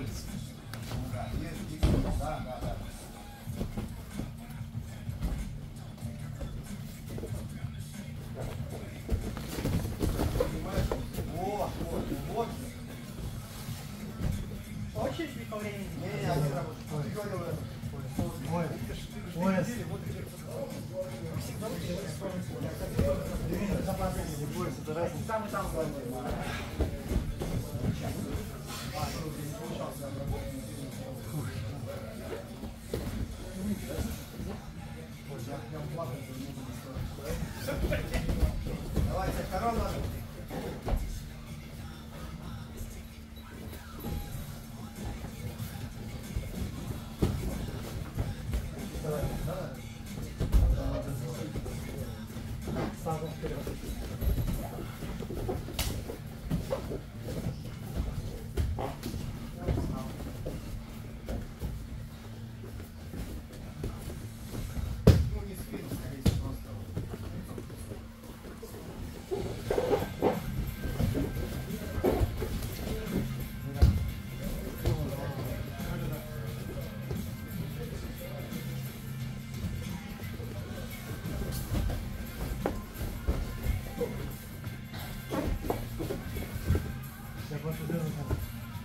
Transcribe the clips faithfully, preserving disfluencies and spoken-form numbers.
Да, есть, есть, да, да, да. Вот, вот, вот. Хочешь ли по времени? Не, не, один работает. Ты говорил это. Ой, пояс. Не бойся, это разница. Там и там главное. Давайте, второй ложим. Давай, давай. Ставим вперед. Ну, не спину, скорее всего, просто. Я больше делаю так.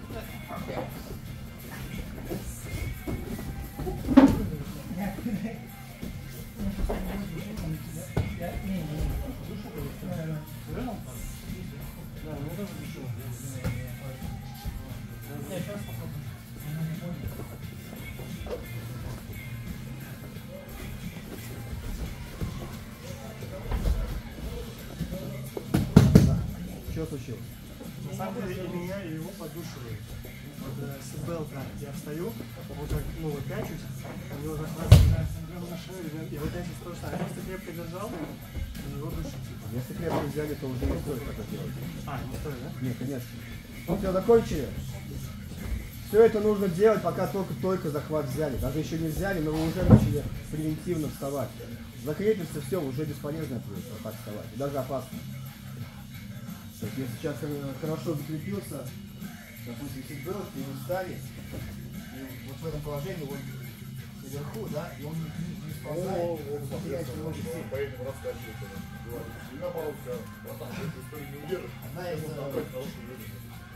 Что случилось? На самом деле и меня, и его подушивают. Вот э, с белка я встаю, вот так, ну вот пячусь, у него как раз начинается гром на шею, и вот я сейчас то же самое. Я просто крепко держал, и его душит типа. Если крепко взяли, то уже не стоит это делать. А, не стоит, да? Нет, конечно. Ну, все, закончили. Все это нужно делать, пока только-только захват взяли. Даже еще не взяли, но вы уже начали превентивно вставать. Закрепится все, уже бесполезно будет вот так вставать. И даже опасно. То есть, если сейчас хорошо закрепился, допустим, сидбелт, и вы встали, и вот в этом положении он наверху, да, и он не, не, не сползает, вы теряете много сил. Поедем раскачивать. Спина палка, братан, ты эту историю не удержишь. Одна из Нужно набрать хорошую жизнь.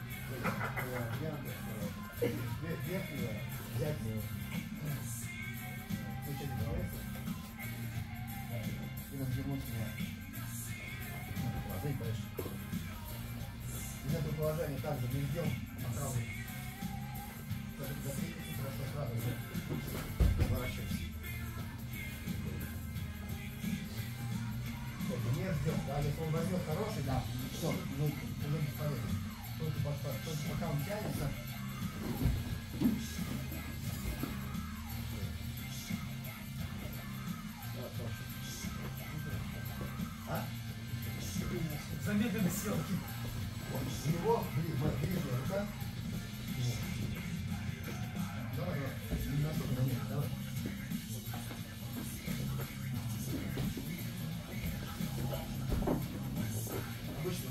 верхнего взять и развернуть меня. Положить дальше. Из этого положения также берем по правой. Закрепите хорошо сразу же. Поворачиваемся. Не ждем, да, если он возьмет хороший, да, все, ну, уже бесполезно. Только, пока, только пока он тянется. А? Замедленной съемки. У него ближняя рука. Давай, давай. Настолько, нет, давай. Обычно.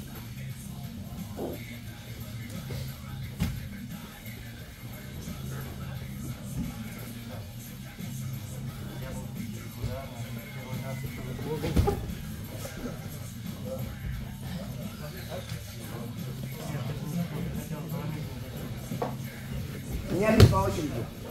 Меняли по очереди.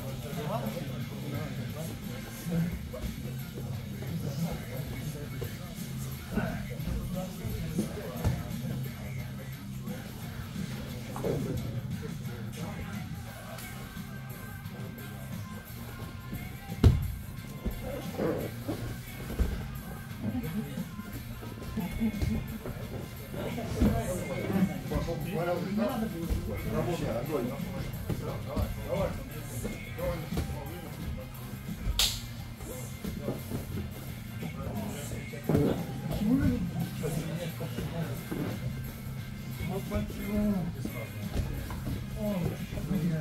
Вообще, огонь. Давай, давай. Вот почему? О, блин.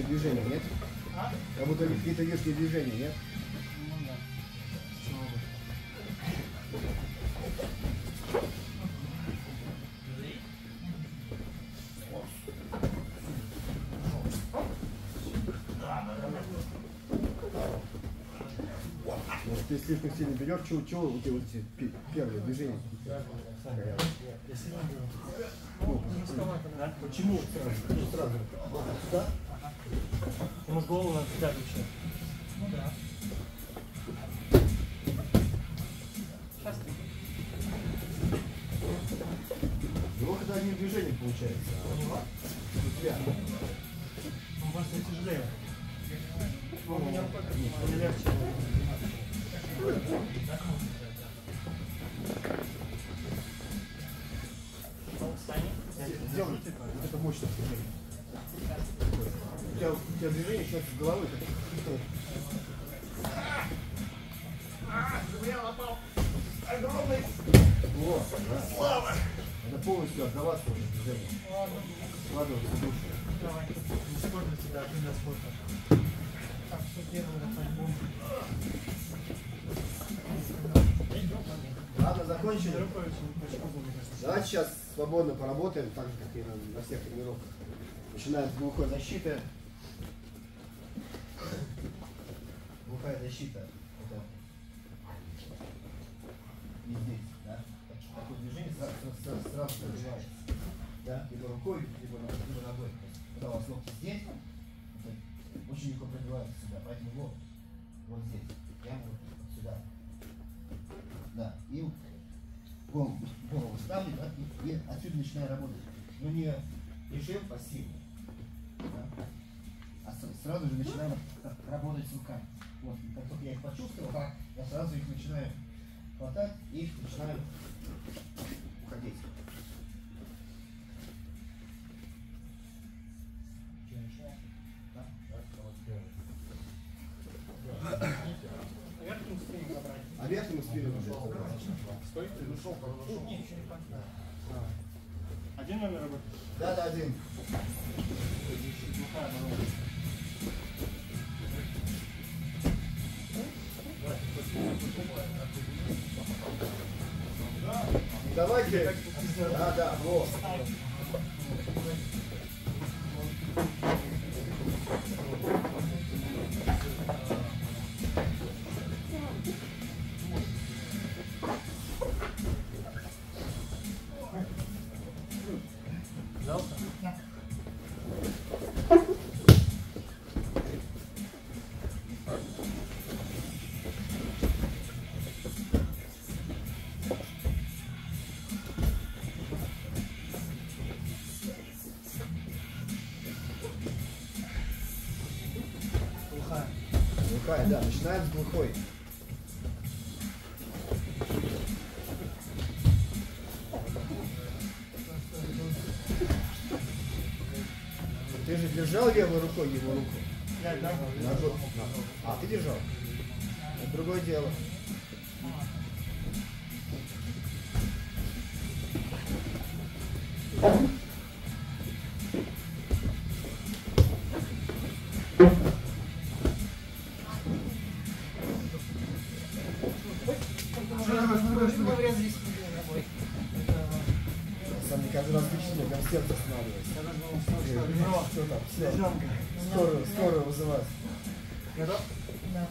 движения, нет? А? Как будто какие-то лишние движения, нет? Ну да. Почему бы? Может, ты слишком сильно берешь, чего, чего вот эти вот эти пи- первые движения? Я сильно беру. Ну, жестковато, да? Почему сразу? Ну, сразу. Вот сюда? Ему голову надо взять вообще. Ну да. Сейчас ты. Его когда одним движением получается. У него? У тебя. Он просто тяжелее. Ну, у меня не легче. Сделай это мощное движение. У тебя, у тебя движение сейчас с головы. Вот, да. Слава! Это полностью отдаваться уже движение. Складываться в душу. Давай. Спорт для тебя, для спорта. Так, что первый раз альбом. Ладно, закончили. Рукой очень, очень удобно, мне кажется. Давайте сейчас свободно поработаем, так же, как и на, на всех тренировках. Начинаем с глухой защиты. Глухая защита. Это и здесь, да? Такое движение сразу, сразу, сразу пробивается. Да? Либо рукой, либо, либо ногой. Когда у вас локти здесь, это очень легко пробивается сюда. Поэтому вот, вот здесь. Прямо вот сюда. Да. И голову, голову ставлю, да, и, и отсюда начинаю работать. Но не режим пассивный. Да? А с- сразу же начинаем работать с руками. Вот, как только я их почувствовал, так, я сразу их начинаю хватать и их начинаю уходить. Да? Верхним спину забрать. А верхнему спину уже. Стой, ты нашел, нашел. Не, еще не понятно. Один номер работает? Да, да, один. Глухая оборона. Давайте. Да, да, вот. Взялся? Глухая. Глухая, да, начинаем с глухой. Ты же держал левой рукой его руку? Я, да? Ножом. А, ты держал? Это другое дело. Сам мне каждый раз лично, прям сердце останавливается. Ну, Что там? Все. Лежанка. Скорую, скорую вызывать. Готов? Да.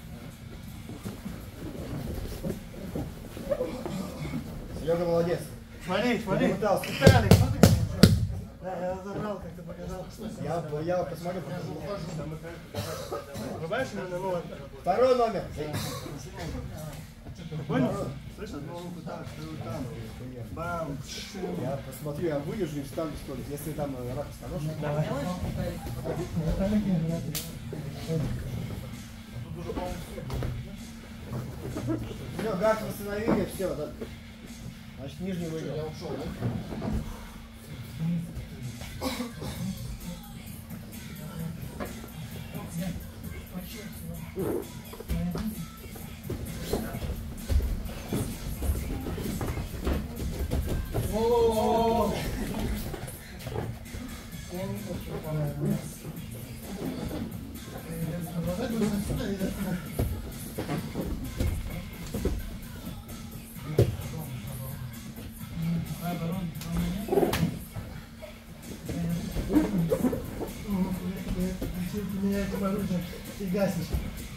Серега молодец. Смотри, смотри. Попытался. Виталик, что ты говоришь? Да, я забрал, как ты показал. Я, я посмотрю, покажу. Врубаешь именно, ну, вот. Второй номер. Понял? Слышь, одну руку так, вторую там. Бам. Я посмотрю, я выдержу и встану в столик. Если там э, ракурс хороший. Давай. Все, газ восстановили, все. Да. Значит, нижний выиграл. Я ушел, да? О, меня этим оружием и гаснешь.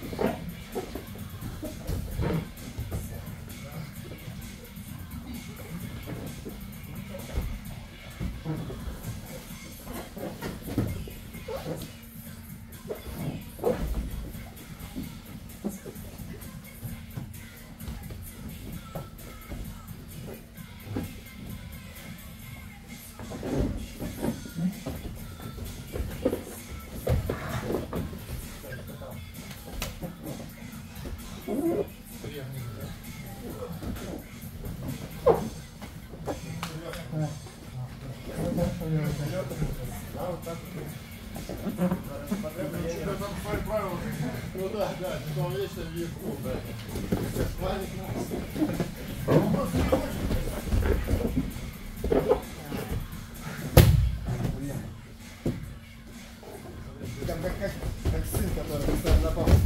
Ну да, да, что он вечно вверху, да. Там как, как, как сын, который постоянно на папу.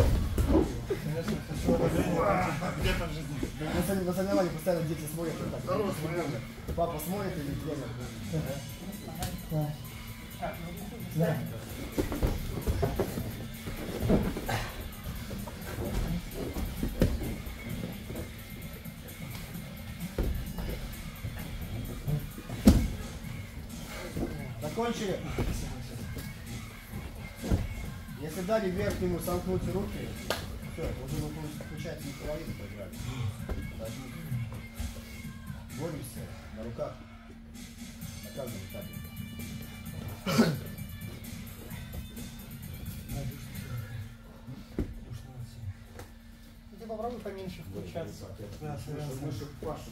Где-то в жизни. На, сорев- на соревновании постоянно дети смотрят. Вот так. Здорово, смотрели. Папа смотрит или тренер. Да. Закончили? Если дали вверх ему сомкнуть руки, все, это уже вы получается не половину поиграли. Поэтому боремся на руках на каждом этапе. Ты попробуй поменьше включаться. Да, связано. Мыши пашут.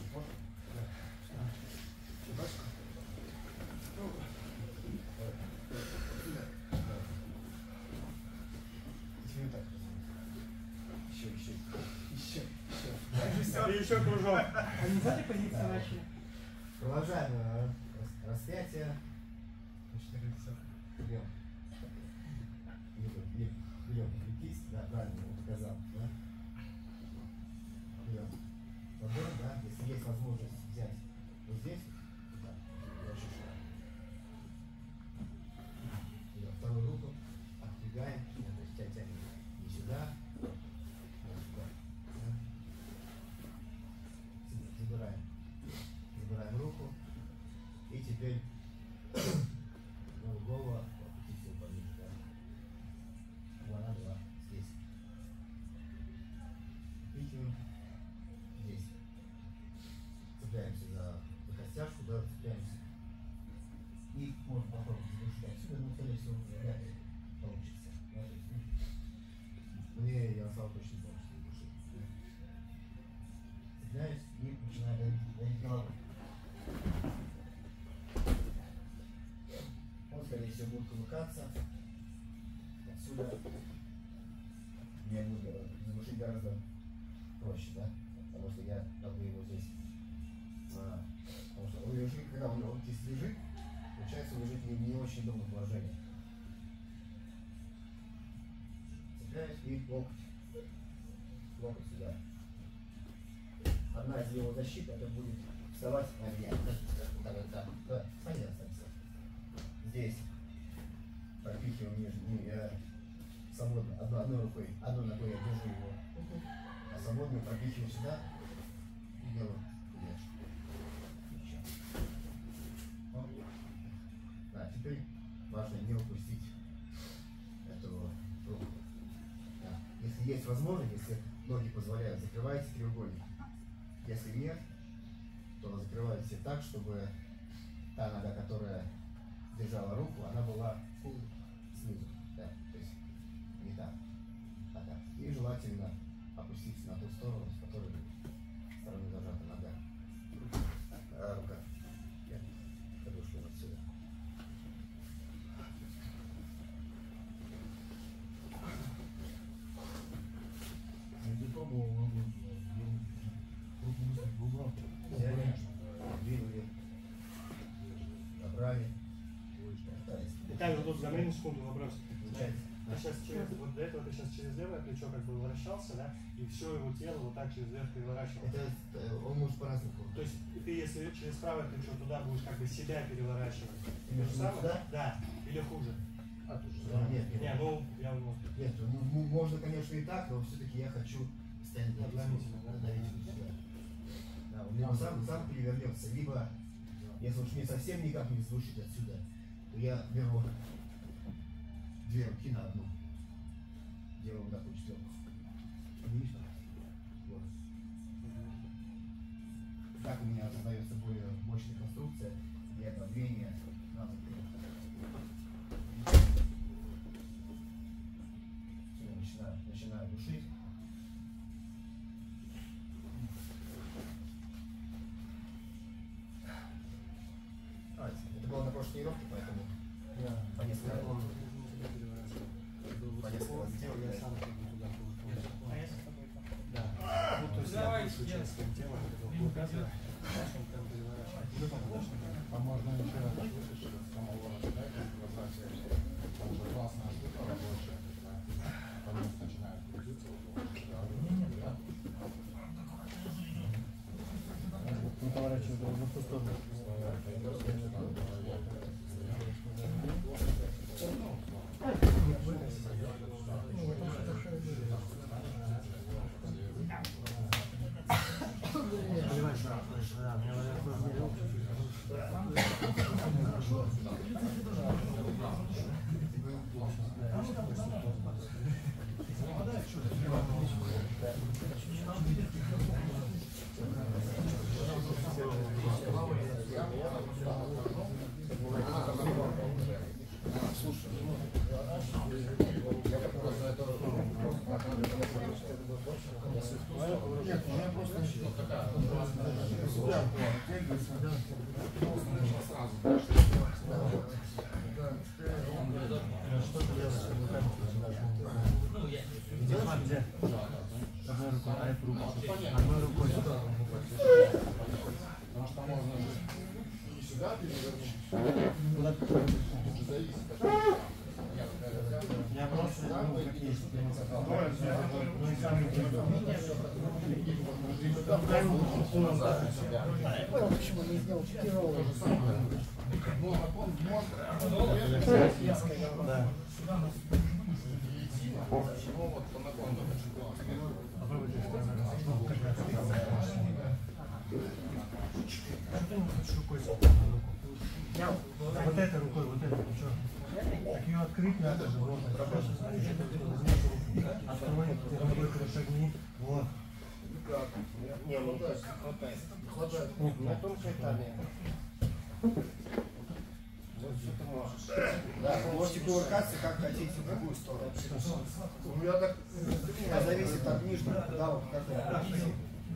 Еще, еще, еще, еще. И еще кружок. А не сзади позиции начали? Продолжаем э, рас- распятие. Берем. Берем, берем, кисть, да, правильно, он показал, да? Берем. Ладонь, да, если есть возможность взять вот здесь, да, дальше шаг. Берем вторую руку, отдвигаем, то есть тя- тянем не сюда, а сюда, да? Сюда, забираем. Забираем руку и теперь голову опустите пониже, да? Она была здесь. Пикиваем здесь. Цепляемся за, за костяшку, да, цепляемся. И можно попробовать запустить отсюда, но скорее всего вряд ли получится. Да, то есть, ну, мне Ярослав точно не получится задушить. Да? Цепляюсь и начинаю давить, давить головой. Он, скорее всего, будет колыкаться. Отсюда мне нужно задушить гораздо проще, да? Потому что я могу его здесь. А, потому что он лежит, когда он, он здесь лежит, получается, он лежит в не, не очень удобном положении. Цепляюсь и локоть. Локоть сюда. Одна из его защит, это будет вставать на меня. Так, так, так. Да, сами останься. Здесь пропихиваем нижний, э, свободно, одной, одной рукой, одной ногой я держу его, а свободно пропихиваю сюда и делаю дальше. Еще. Вот. Да, теперь важно не упустить эту руку. Да. Если есть возможность, если ноги позволяют, закрывайте треугольник. Если нет, то закрывайте так, чтобы та нога, которая держала руку, она была снизу, да, то есть не так, а так. И желательно опуститься на ту сторону, с которой стороны зажата нога. А, рука. Нет, подушку вот сюда. Не пробовал, могу руку мыслить в угол. Взяли, двинули, набрали. Так, вот тут замерим секунду вопрос. Получается. Ты сейчас через, вот до этого ты сейчас через левое плечо как бы вращался, да? И все его тело вот так через вверх переворачивал. Это э, он может по-разному. То есть ты если через правое плечо туда будешь как бы себя переворачивать. То Именно же самое? сюда? Да. Или хуже. А, тут же Да, нет, нет. Не, ну, я вот. Нет, ну, ну, можно, конечно, и так, но все-таки я хочу ставить Надломить, да? надломить сюда. Да, он либо сам, сам перевернется, либо, если уж мне совсем никак не звучит отсюда, то я беру две руки на одну. Делаю вот такую четверку. Видишь? Вот. Так у меня создается более мощная конструкция для подвения на начинаю, начинаю душить. А, это было на прошлой тренировке, поэтому по несколько раз. По несколько раз сделал, Я я сам как бы туда получил. А я с тобой там. Да. Ну, то есть я Давай, большую часть своим телом вот этого блокада, потом прям переворачиваю. Ну, там, конечно, А можно еще раз слышишь, что с самого рождения возвращаешься. Там же классная штука рабочая, когда подъезд начинает крутиться. не поворачиваю в другую сторону. Нет, у меня просто что такая. Что ты делаешь? Делаешь где? Одной рукой, а это руку. Одной рукой. Потому что можно и сюда перевернуть. Зависит от Я просто ну, как есть. Ну и сам не Понял, почему не сделал тяжелый. Да. вот по наклону очень классно. Попробуйте что ты не хочешь рукой на руку? Вот этой рукой, вот этой, что? Так ее открыть надо же, вот. Просто смотри, что ты возьмешь руку. Открой, другой шагни. Вот. Не, ну то есть хватает. Хватает. Нет, На тонкой талии. Вот что ты можешь. Да, вы можете кувыркаться как хотите в другую сторону. У меня так... Это зависит от нижнего, да, вот как вы хотите.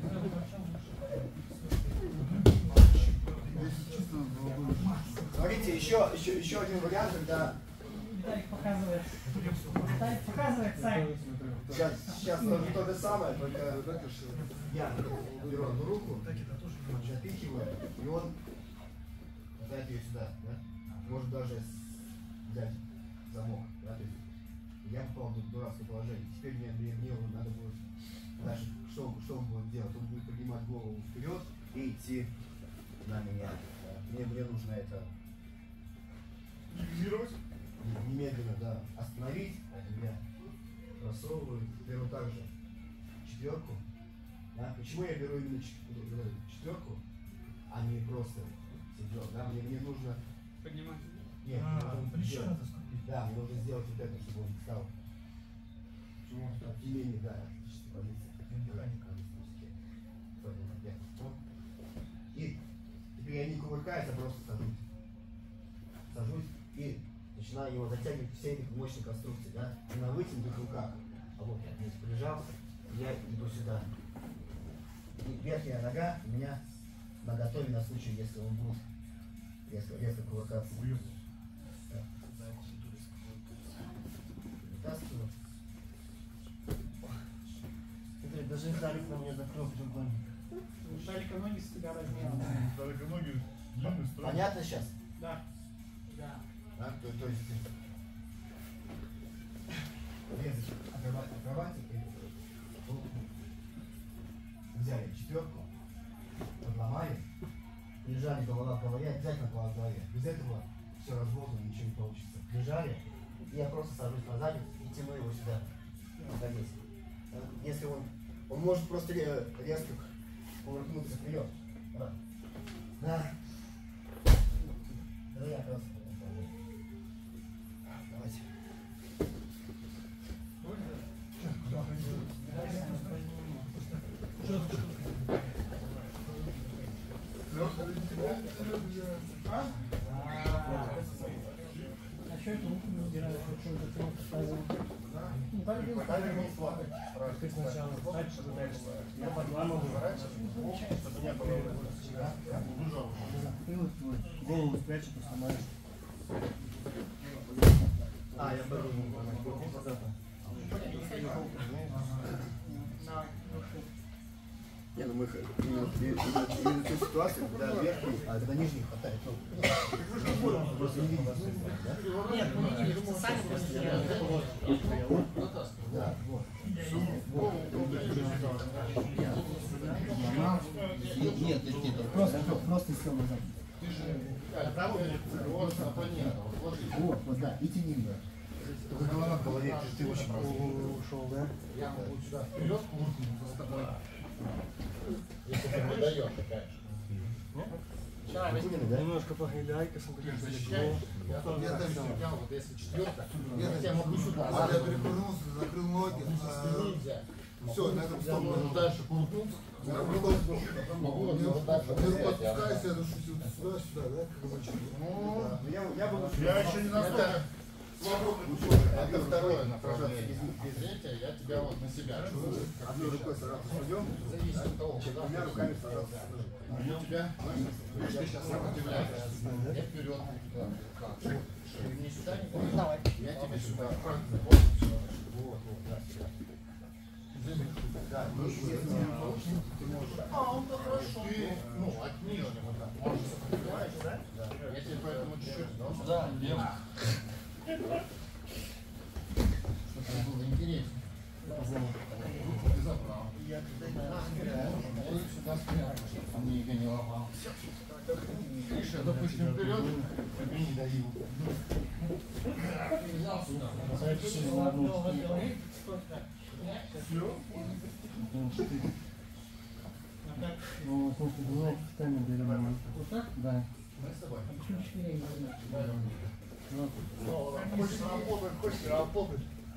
Смотрите, еще, еще, еще один вариант, когда Виталик показывает. Виталик показывает сайт. сейчас, сейчас то, то же самое, только я беру одну руку, запихиваю, и он дает ее сюда, да? Может даже взять замок, да? То есть я попал в дурацкое положение. Теперь мне, мне, мне надо будет дальше, что, что он будет делать? Он будет поднимать голову вперед и идти на меня. Да? Мне, мне нужно это Фиксировать? немедленно, да, остановить, поэтому я просовываю, беру также четверку. Да? Почему я беру именно четверку, а не просто седьмерку? Да? Мне, мне нужно... Поднимать. Нет, А, мне нужно плечо сделать- надо скрутить. Да, мне нужно сделать вот это, чтобы он стал оптимальнее, да, отличная позиция. И теперь я не кувыркаюсь, а просто сажусь. Сажусь и начинаю его затягивать всей этой мощной конструкции, да, не на вытянутых руках. А вот я здесь прижался, я иду сюда. И верхняя нога у меня на готове на случай, если он будет резко, резко кувыркаться. Да. Вытаскиваю. Смотри, даже Виталик на меня закрыл другой. Виталика ноги с тебя размером. Только ноги длинные, стройные. Понятно сейчас? Да. Да. Да? То, то есть резать отрывать, отрывать и руку. Взяли четверку, подломали, прижали голова к голове, обязательно голова к голове. Без этого все разводно, ничего не получится. Прижали, Я просто сажусь на задницу и тяну его сюда. Находись. Если он, он может просто резко кувыркнуться вперед. Да. Да. Да, я просто. Давайте. А что это руку не убирают? Что это ты показывал? Ну, так было. Ты сначала встать, чтобы дальше. Я подламываю, чтобы не было. Ты вот твой голову спрячь, и сломаешь. А, я подумал. Не, ну мы именно именно ту ситуацию, когда верхний, а когда нижний хватает. Ну, просто не видно. Нет, мы не видим, что сами просто делаем. Да, вот. Нет, нет, нет, просто, просто сел назад. Вот, вот, да, и тяни меня. Только голова в голове, ты очень ушел, да? Я могу сюда вперед кувыркнуться с тобой. Если ты не даешь, опять же. Немножко погидай, косом Защищаешь? Я там я вот если четверка, я тебя могу сюда. А я перевернулся, закрыл ноги. Все, на этом стоп. Могу дальше кувыркнуться. Я Могу вот дальше. подпускаюсь, я душу сюда-сюда, да, как обычно. Я, я буду... Я еще не настолько. Это второе направление. Третье, я тебя вот на себя чувствую. Одной рукой сажаться судьем, Зависит от того, куда двумя руками сажаться. у тебя. Ты сейчас сопротивляешься. Я вперед. Не сюда, не Давай. я тебе сюда. Вот, вот, да, сюда. Да, если не получится, ты можешь. А, он-то хорошо. Ты, ну, от нижнего, да. Можешь сопротивляешься, да? Да. Я тебе поэтому чуть-чуть дал. Да, лево. Чтобы было интереснее. Руку ты забрал. Я их сюда спрятал, чтобы он ее не ломал. Видишь, я, допустим, вперед, тебе не даю. Взял сюда. Ну, слушай, ну, встань, берем. Вот так? Да. Мы с тобой. Хочешь работать, хочешь работать.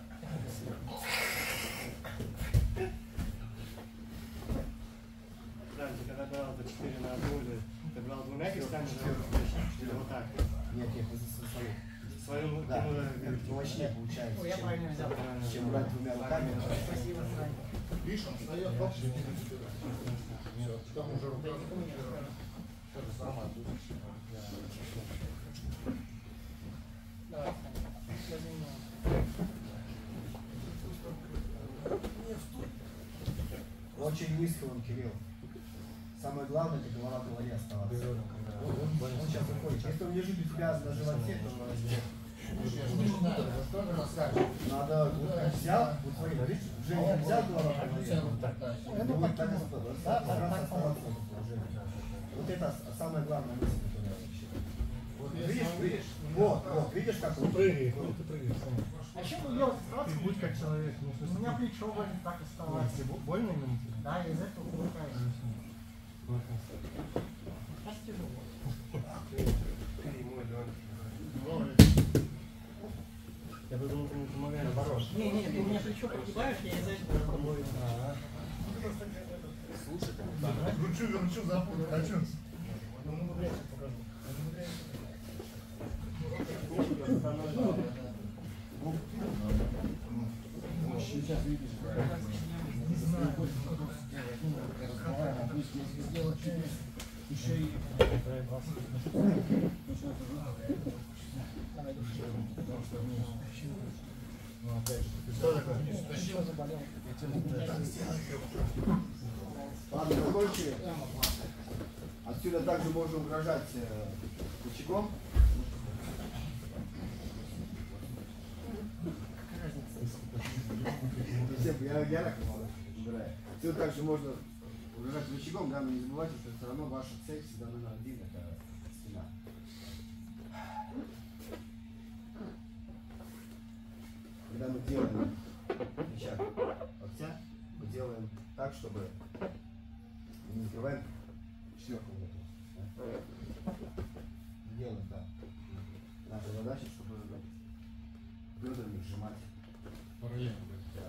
Да, ты когда брал по четыре на одну, или ты брал двумя кистями, или вот так? Нет, нет, это со свою. Свою, Да, ну, это мощнее получается, Ой, я чем, правильно взял. чем брать двумя руками. Спасибо, Сань. Видишь, он встает, хоп, нет, там уже рука. То же самое тут. Давай, Сань. Возьми его. Очень низко он, Кирилл. Самое главное, это голова в голове оставаться. Он, он, он сейчас выходит. Если он лежит у тебя на животе, то надо, вот как взял, вот смотри, видишь, Женя взял голова в голове. Ну, вот так и оставаться в этом положении. Вот это самое главное мысль, которую я вообще. Видишь, видишь? Вот, вот, видишь, как он прыгай, ну ты прыгаешь. А что вы делаете? Ты будь как человек. Ну, У меня плечо больно так оставаться. тебе больно именно? Да, из этого кувыркаюсь. Сейчас тяжело. Я подумал, ты мне помогаешь. Наоборот. Не, не, ты у меня плечо прогибаешь, я из этого пробую. Ручу, верчу, запутал, хочу. сейчас видишь. Не знаю. Если сделать еще и... Ну, опять же, ты что такое? Тащил? Ладно, закончили. Отсюда также можно угрожать э, рычагом. Я, я так убираю. Отсюда также можно угрожать рычагом, да, но не забывайте, что все равно ваша цель всегда номер один — это спина. делаем рычаг локтя, мы делаем так, чтобы не закрываем сверху вот эту. Да? Делаем так. Наша задача, чтобы бедрами сжимать. Параллельно. Да.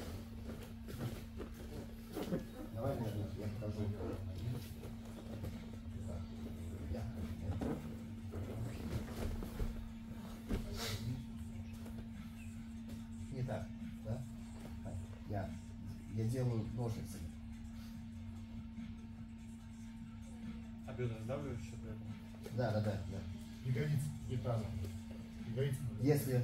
Давай, наверное, я покажу. Так. Я. Не так, да? Так. Я, я делаю ножницы. А бедра сдавливаешь при этом? Да, да, да, да. Ягодицы и тазом. Ягодицы. Если,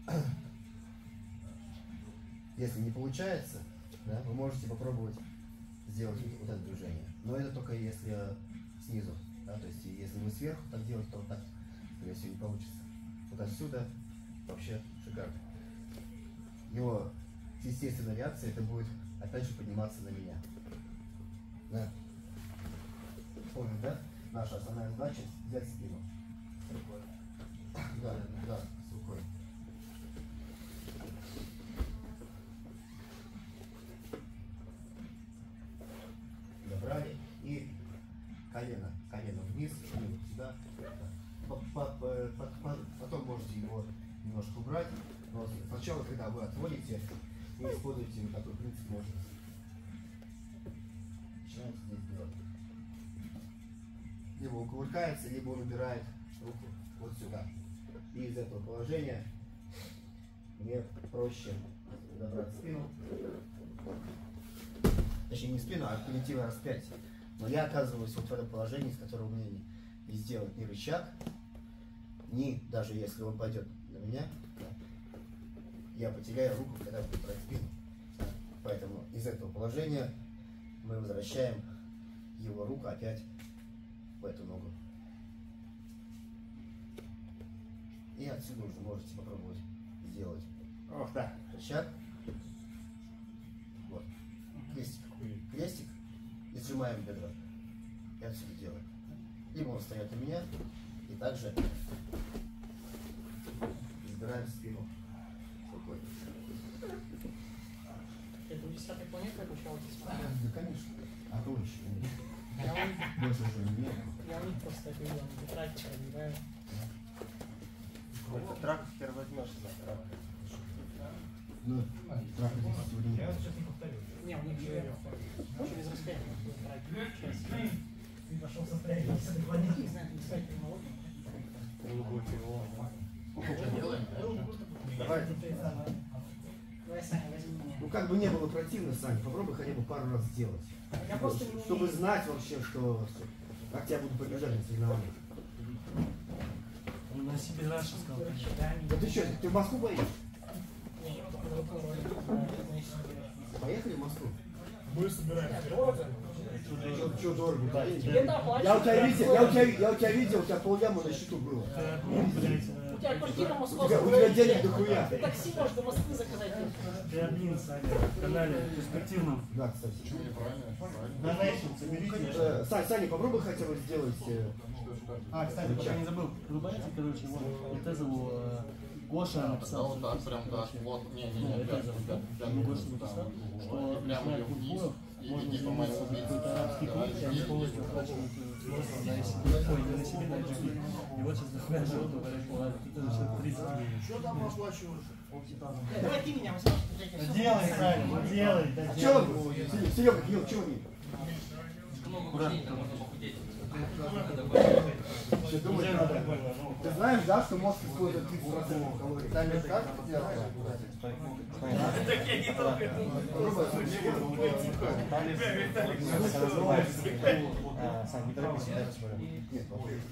если не получается, да, вы можете попробовать сделать вот, вот это движение. Но это только если снизу. Да, то есть если вы сверху так делать, то так, скорее всего, не получится. Вот отсюда вообще шикарно. Его естественная реакция это будет опять же подниматься на меня. Да. Помню, да? Наша основная задача взять спину. Да, да, с рукой. Забрали и колено, колено вниз, колено сюда. По- по- по- по- по- Потом можете его немножко убрать. Но сначала, когда вы отводите, вы используете вот такой принцип ножниц. Начинаете здесь делать. Либо он кувыркается, либо он убирает руку вот сюда. И из этого положения мне проще забрать спину. Точнее не спину, а примитивное распятие. Но я оказываюсь вот в этом положении, с которого мне не, не сделать ни рычаг, ни даже если он пойдет на меня, я потеряю руку, когда буду брать спину. Поэтому из этого положения мы возвращаем его руку опять в эту ногу. И отсюда уже можете попробовать сделать Ох, да. рычаг. Вот. Крестик. Крестик. И сжимаем бедро. И отсюда делаем. Либо он встает на меня. И также избираем спину рукой. Это у десятой планеты обучал Да, конечно. А то еще нет. Я у Больше уже нет. я у них просто это видел, на тетрадке пробиваю. Какой-то трак хер возьмешь завтра. Ну, трак здесь Я вот сейчас не повторю. Не, у них же через распятие тетрадки часть. Ты пошел в состояние десятой планеты. Не знаю, не сказать терминологию. Что делаем? Давай. Давай, Саня, возьми меня. Ну как бы не было противно, Саня, попробуй хотя бы пару раз сделать. Я просто не Чтобы умею. знать вообще, что как тебя будут побеждать на соревнованиях. Он на себе раньше сказал. Рычагами. Да ты что, ты в Москву поедешь? Не, только другой ролик. На себе. Поехали в Москву? Мы собираемся. Дорого. Что дорого? Тебе это Я у тебя оплачивают. видел, я у тебя, я у тебя видел, у тебя полляма на счету было. У тебя квартира У московская. тебя, у тебя денег дохуя. Ты такси можешь до Москвы заказать. Ты админ, Саня, в канале перспективном. Да, кстати. Почему неправильно? Правильно. Донейшн, соберите. Э, Сань, Саня, попробуй хотя бы сделать. э, А, кстати, пока не забыл. Врубайте, короче, вот, Этезову э, Гоша Да, написал. вот так, прям так, вот, не, не, Не, не, Этезов, да. Ему Гоша написал, что прямо начиная ее от вниз, Куркуров и можно типа сделать моего убийцы. какой-то арабский клуб, и они полностью охвачивают смысл на себе. Ой, не на себе, на джиги. И вот сейчас дохуя животного, блядь, ладно, тут уже человек тридцать. Что там оплачиваешь? Э, Давай ты меня возьмешь. я тебе всё Делай, Саня, ну делай, да А делай. что, Серега, ел, что они? Что думаешь, Уже надо? прикольно, ну. Ты знаешь, да, что мозг использует тридцать процентов калорий? Сами как делать? Сань, не торопись, дай посмотрим. Нет,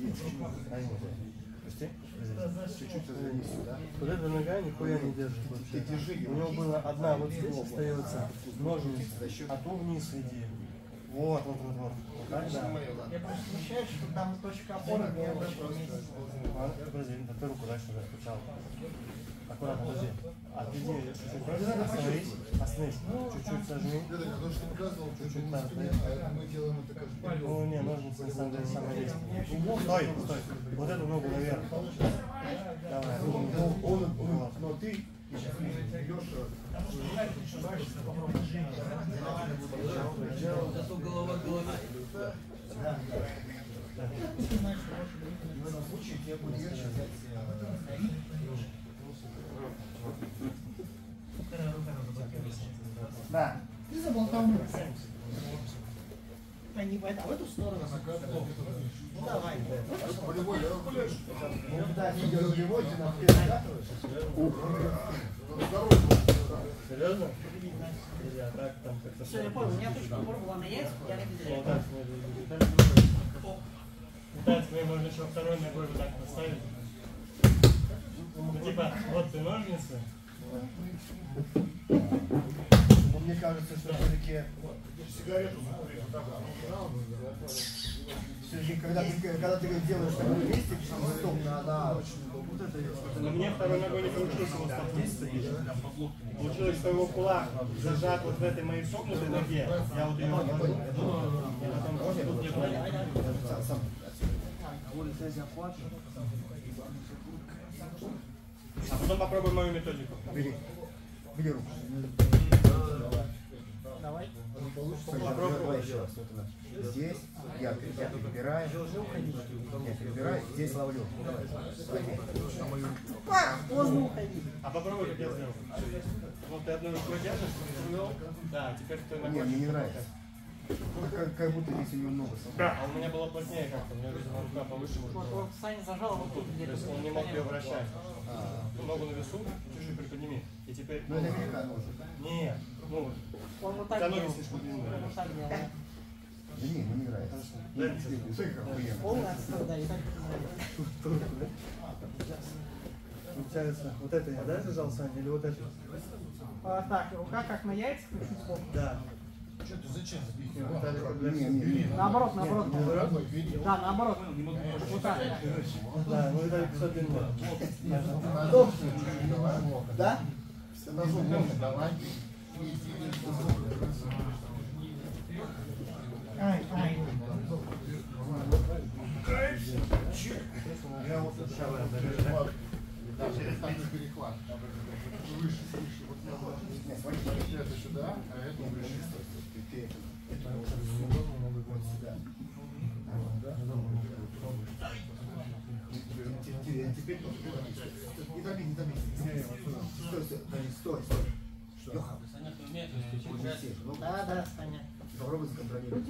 Пусти. чуть-чуть развернись сюда. Вот эта нога нихуя не держит вообще. Ты держи У него была одна вот здесь остается, ножницы, а то вниз иди. Вот, вот, вот, вот. Вот так, да. Я просто смущаюсь, что там точка опоры не рабочего места. А, подожди, да ты руку дальше уже включал. Аккуратно, подожди. Отведи чуть-чуть. Остановись, остановись. Чуть-чуть сожми. Это не то, что показывал, чуть-чуть Да, не а мы делаем это каждый день. Ну, не, ножницы на самом деле самое действенное. Стой, стой. Вот эту ногу наверх. Давай. Он, он, он, но ты сейчас идешь, Зато голова голове. да. В этом случае тебе будет легче взять. Да. Ты заболтал ногу. А не в эту, а в эту сторону. Ну давай. Полевой, я гуляешь. Ну да, видео рулевой, ты на перекатываешь. Серьезно? Или а так там как-то... Все, я понял, у меня точка упора была на яйцах, я на бедре. Пытается, мне можно еще второй ногой вот так поставить. Ну типа, вот ты ножницы. Мне кажется, что все-таки Сигарету смотри, вот так. все-таки когда ты, когда ты делаешь такой листик, стоп на, на вот это Но мне второй ногой не получилось его столкнуть. Получилось, что его кулак зажат вот в этой моей согнутой ноге. Я вот ее... сам. А потом попробуй мою методику. Бери. Бери руку. Давай. Давай еще раз. Вот она. Здесь я, я перебираю. Я перебираю. Здесь ловлю. Давай. Поздно уходи. А попробуй, как я сделал. Вот ты одной рукой держишь, провел. Да, теперь ты ногой. Не, мне не нравится. Как, как будто здесь у него много. Да, а у меня было плотнее как-то, у меня, видимо, рука повыше. Вот, вот Саня зажал вот тут То где-то. есть он не мог ее вращать. А, Ну, ногу на весу, чуть-чуть приподними. И теперь... ну это велика ножа. Нет, ну, Он вот у так тебя ноги делал. слишком длинные. Он вот так делал. да. Да не, ну не нравится. Дай Ну, мне ты- ты как охуенно. Полный отстой, да, и так не нравится. Получается, вот это я, да, зажал, Саня, или вот это? А, так, рука как на яйцах, чуть сбоку. Да. Что ты зачем? Не, не, не. Наоборот, наоборот. Наоборот? Да, наоборот. Вот так. Да, ну это пятьсот длинная. Да? Давай. Ай, ай. Я вот Даже там не перехват. Выше, выше. Вот надо. Нет, смотри. Это сюда, а это выше. Ты это. Это вот сюда. Теперь не томи, не томи. Стой, стой, стой, стой. Леха, ну, Да, да, Саня. попробуй сконтролировать.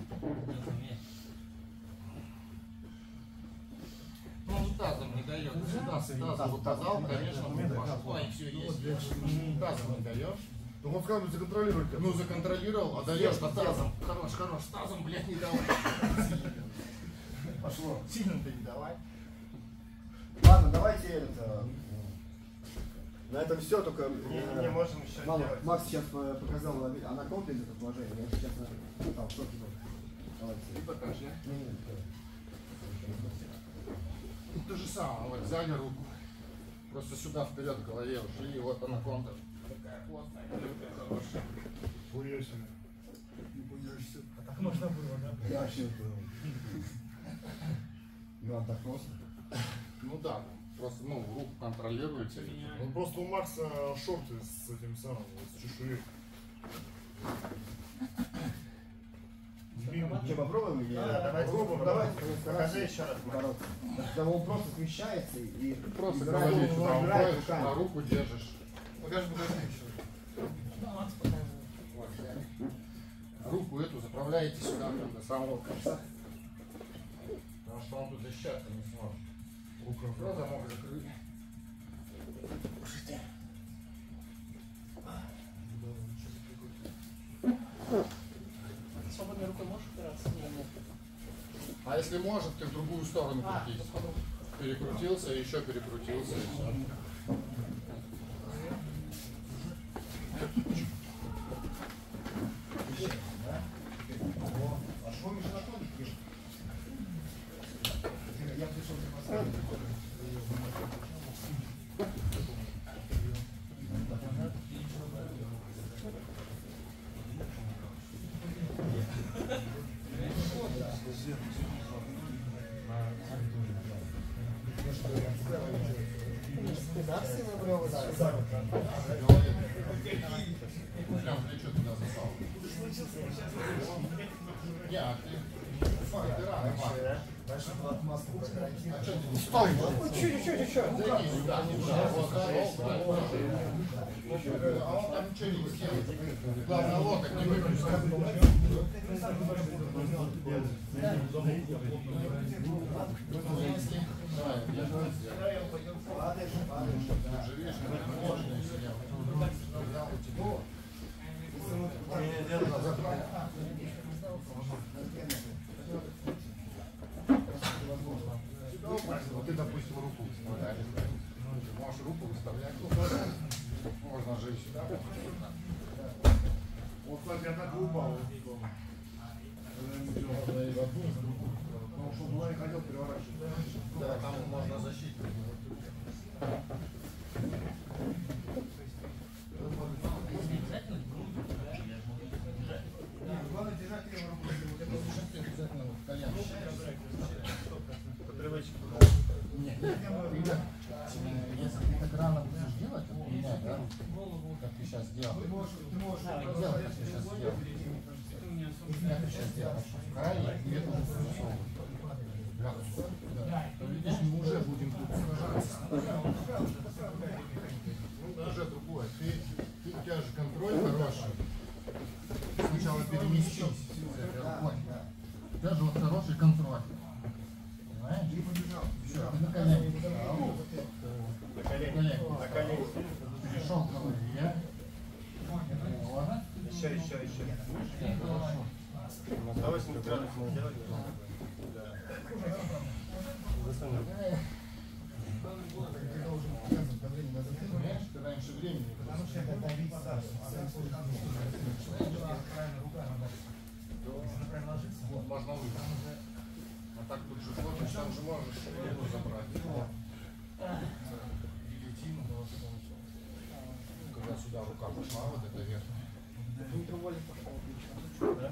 Ну, он тазом не дает. Сюда с тазом указал, конечно, мы пошло, и все есть. Тазом не даешь. Ну он сказал, законтролируйте. Ну, законтролировал, а даешь по тазом. Хорош, хорош, тазом, блядь, не давай. Пошло. Сильно-то не давай. Ладно, давайте это. На этом все, только Не, э, не можем еще мама, делать. Макс сейчас э, показал а на ком-то из этого положения. Я сейчас на там, что ты давайте. И покажи. Не, не, не. Ну, то же самое, вот сзади руку. Просто сюда вперед к голове ушли, и вот анаконда. Такая плотная, хорошая. Хуясь. Не боишься. Так можно было, да? Я вообще ну отдохнулся. Ну да, просто, ну, руку контролируете. Ну просто у Макса шорты с этим самым, с чешуей. Длинные. Что, попробуем? или- Да, давайте Попробуем, попробуем. давайте. Покажи еще раз, Макс. Бороться. Да он просто смещается и Просто играет, голове сюда играет упаешь, руками. а руку держишь. Покажи, покажи еще. Да, Макс показывает. Руку эту заправляете сюда прям до самого конца. Потому что он тут защищаться не сможет. Рука. Все, замок закрыли. Свободной рукой можешь опираться? Или нет? А если может, ты в другую сторону А, крутись. Перекрутился, еще перекрутился и все. А что Миша находит? Я пришел за поставить. Конечно, Ты да, все набрел, да. Прям плечо туда засал. Не, а ты... Ты рано, Дальше отмазку карантин. а что ты не стой? Чуть, чуть, еще. Зайди сюда, сюда. Вот, пошел, а он там ничего не сделает. Главное, локоть не выключить. Давай, я же не сделаю. Ты же видишь, как мощная сидел. Взял у тебя. Вот ты, допустим, руку выставляешь. Можешь руку выставлять. Можно же и сюда. Вот, кстати, я так и упал. Потому что была не хотел переворачивать. Да, там можно защитить. Главное держать левую руку. Обязательно в колено. По привычке. Нет, ребят, если ты так рано будешь делать, вот меня, да, как ты сейчас делал, Ты можешь, ты можешь делай, как ты сейчас делал. Как ты сейчас делал, в крае и это уже засовывай. Да, то видишь, мы уже будем тут сражаться. Ну, уже другое. Ты, ты, у тебя же контроль хороший. Сначала переместись рукой. У тебя же вот хороший контроль. Понимаешь? Все, ты на колени. На колени. На колени. Перешел к голове. Вот. Еще, еще, еще. Хорошо. На сто восемьдесят градусов мы сделали. Засунем. Понимаешь, ты раньше времени. Вот, можно выйти. А так тут же ходишь, там же можешь руку забрать. Гильотину. Когда сюда рука пошла, вот это верхняя. Да?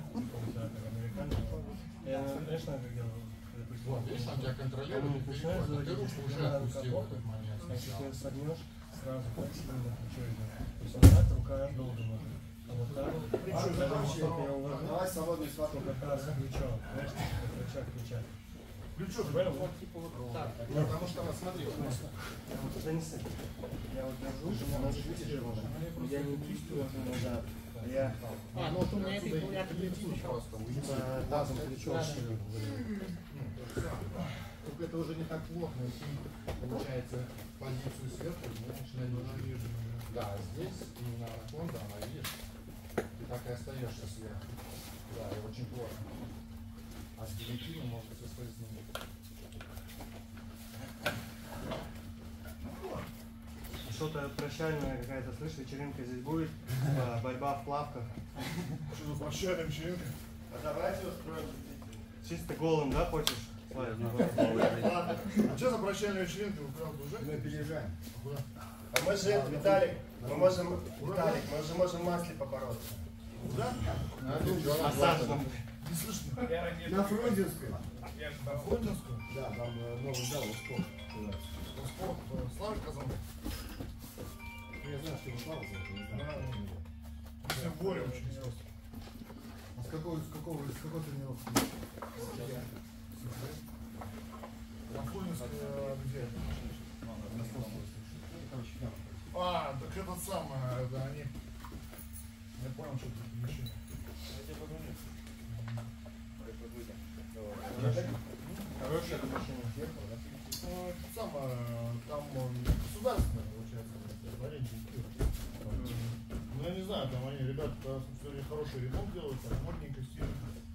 Я, знаешь, как делал? Вот, видишь, он тебя контролирует, переходит. Ты руку уже отпустил в этот момент. Если ты согнешь, сразу так сильно плечо идет. То есть он так, рука долго может. А вот так, даже если я уложу, Давай свободную схватку. как раз плечо. Знаешь, как рычаг плеча. Плечо же. Вот типа вот так. Потому что, вот, смотри, вот, Занеси. Я вот держу, у нас видишь, я не кистью назад. Я А, ну вот у меня это я так и просто уйти. типа тазом плечо шире. Только это уже не так плотно, если получается позицию сверху, знаешь, да, здесь именно анаконда, она, видишь, ты так и остаешься сверху. Да, и очень плотно. А с гильотиной может соскользнуть. Что-то прощальное какая-то, слышь, вечеринка здесь будет, типа борьба в плавках. Что за прощальная вечеринка? А давайте устроим. Чисто голым, да, хочешь? Славик? А что за прощальная вечеринка? Вы правда уже? Мы переезжаем. А мы же, Виталик, мы можем, Виталик, мы же можем в масле попороться. Куда? Массажным. Не слышно. На Фрунзенскую. На Фрунзенскую? Да, там э, новый зал, спорт. Спорт, Славик сказал. Я знаю, что его Слава зовут, не знаю. Все в Боре очень просто. А с какого, с какого, с какой тренировки? На Фрунзенскую где? А, так этот самый, это они. Я понял, что это мужчина. Хорошее это машина. Ну, это самое, там он государственное, получается, в аренде. Ну, я не знаю, там они, ребята, сегодня хороший ремонт делают, там модненько, стильно.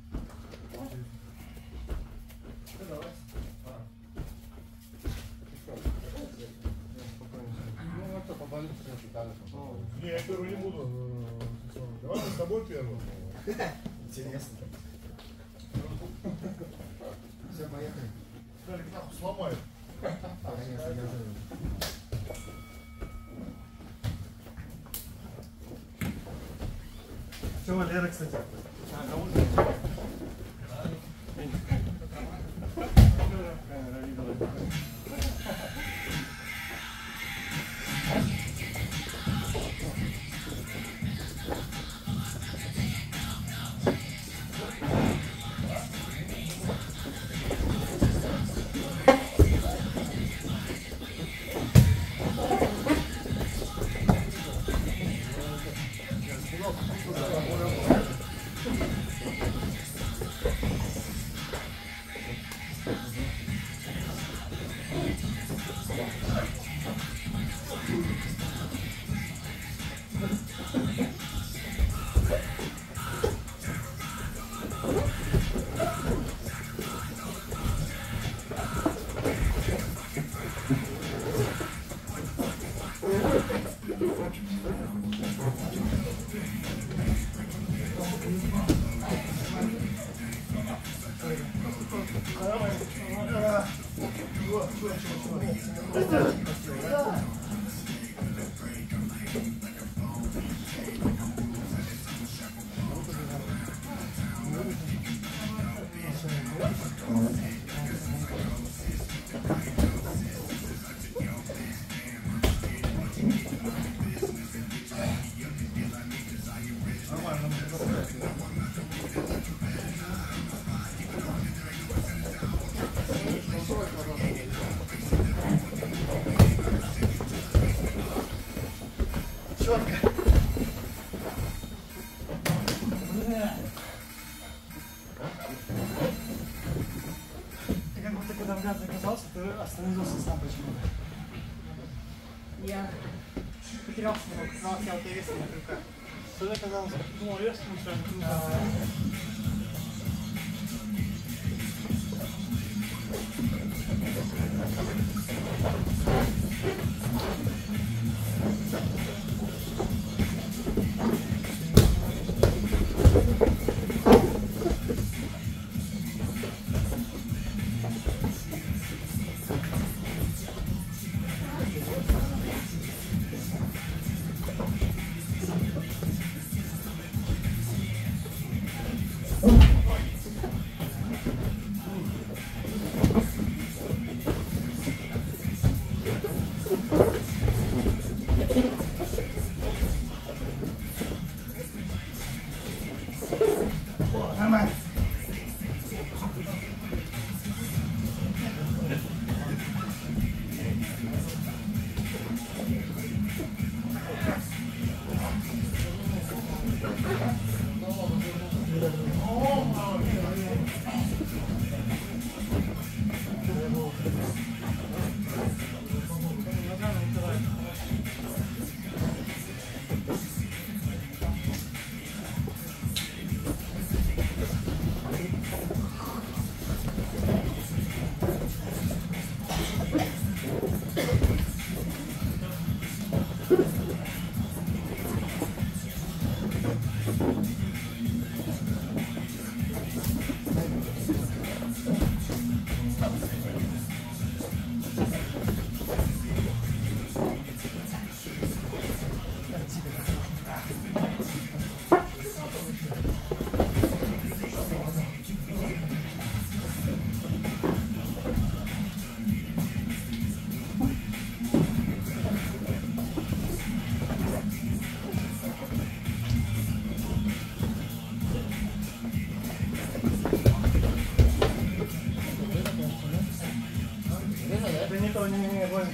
Ну, давай. Ну, это поболит, все дальше. Не, я первый не буду. э, Давай мы с тобой первым. Интересно. Все, поехали. Далик нахуй сломает. Конечно, держи. Все, Валера, кстати. А, на ужин. Камера видела. Ты как будто когда в гад заказался, ты остановился сам почему-то. Я потерялся немного, но хотел ты вес на руках. Что ты оказался? Ну, вес случайно. Никто не имеет больше.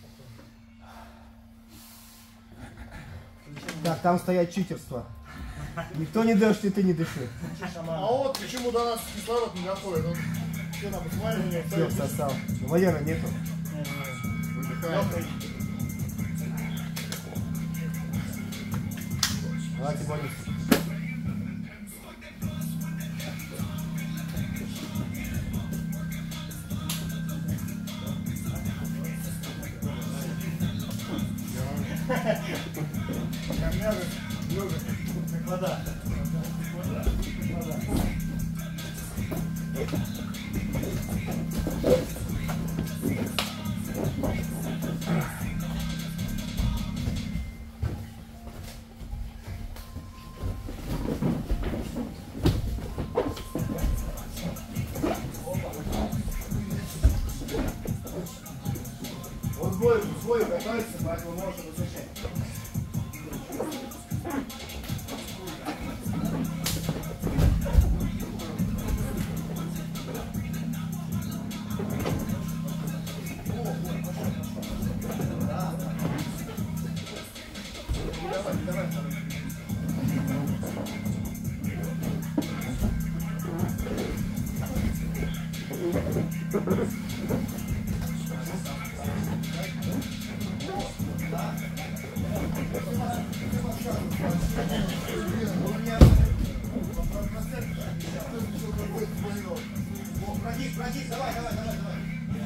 Так, там стоять читерство. Никто не дышит, и ты не дышишь. А вот почему до нас кислород не доходит. Вот, что там, смотрели, Все, сосал. Валера нету. выдыхаем. Давайте борись. Камеры, люди, как вода. Вода, вода. Он свой, свой готовится, поэтому можно высочать. Пройдись, пройдись, давай, давай, давай, давай.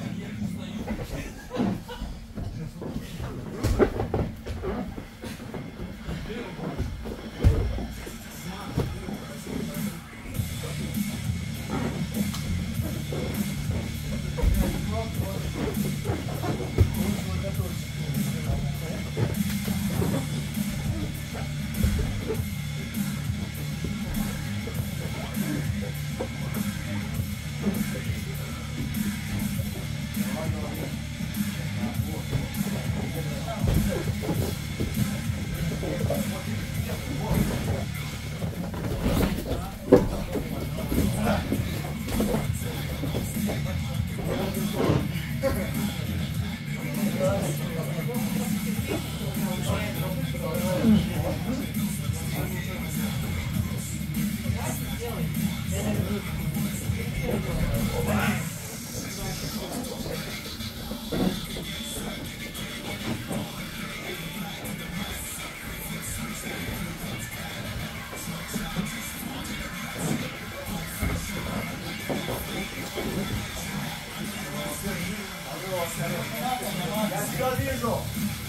Я тебя вижу.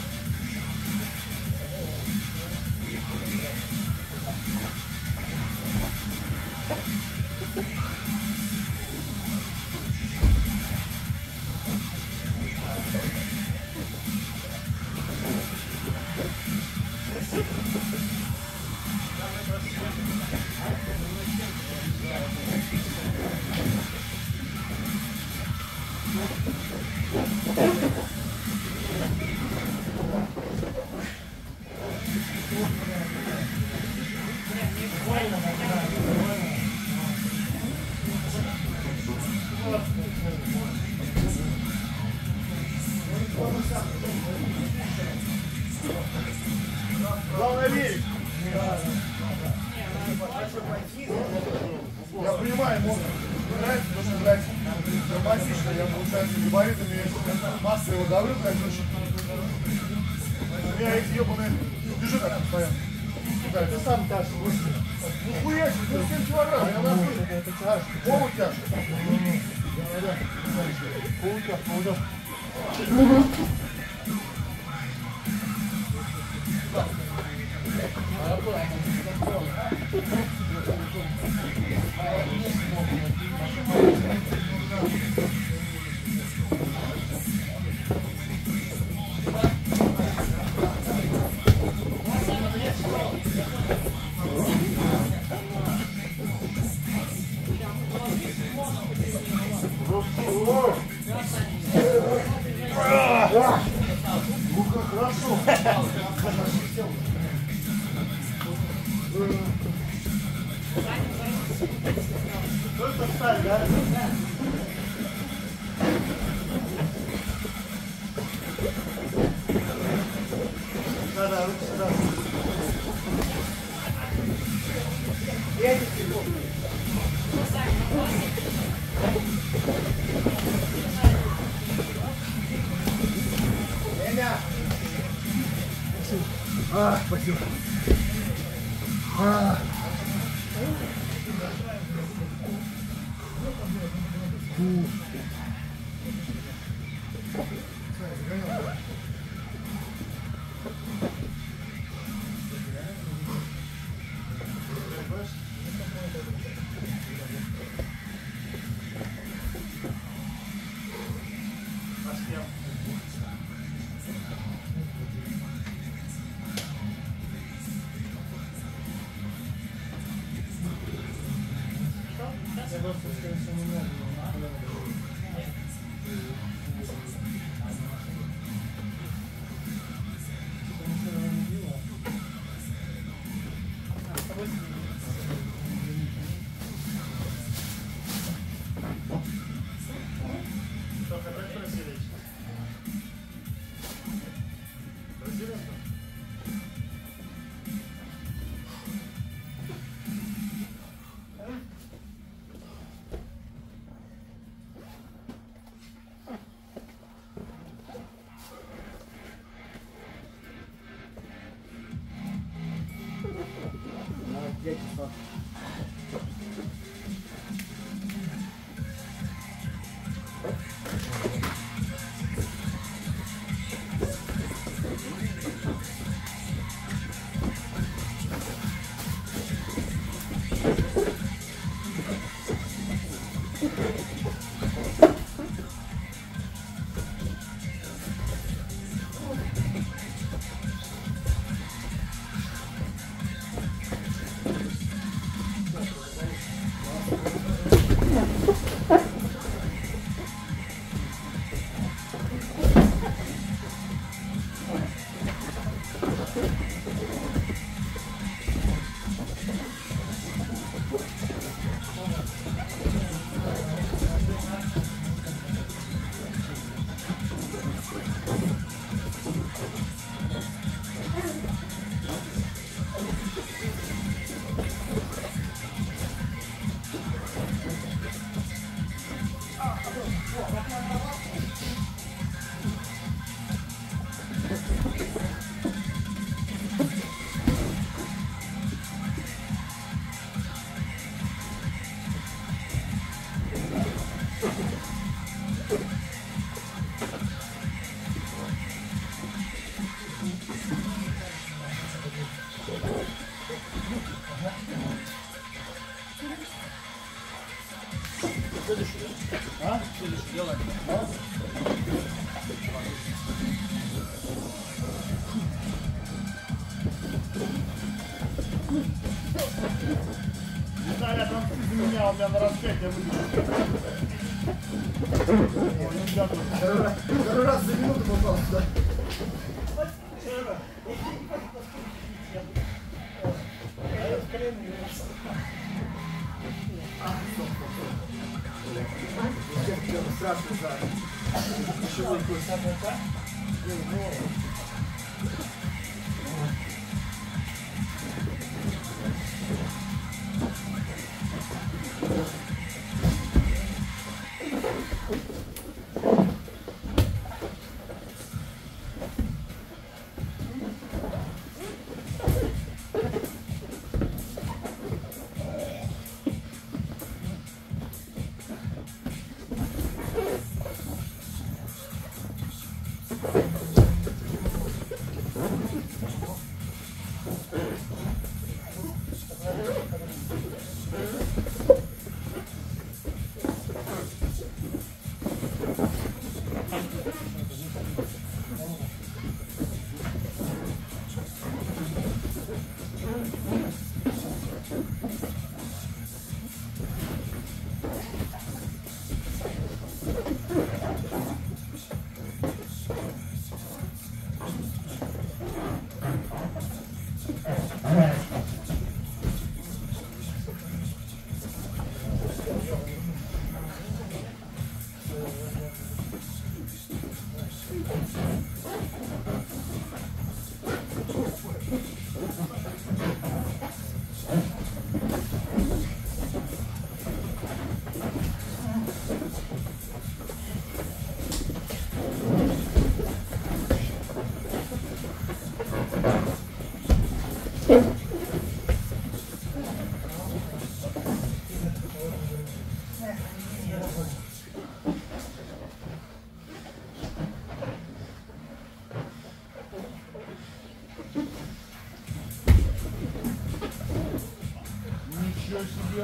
Главное верить. Я понимаю, можно нравится, потому что нравится травматично. Я, получается, габаритами массы его давлю, конечно. У меня эти ебаные бежит так постоянно. Да, ты сам тащишь. Ну хуя, ну семь килограмм, я нахуй. Это тяжко. Полутяжко. Полутяжко, полутяжко. Ну как хорошо. Только встать, да? Да, да, руки сюда. А, спасибо. А. Фу. А? Делаем. Не знаю, я там из меня, у меня на распятие выйдет. Второй раз за минуту попал сюда. Страшно, да. Еще будет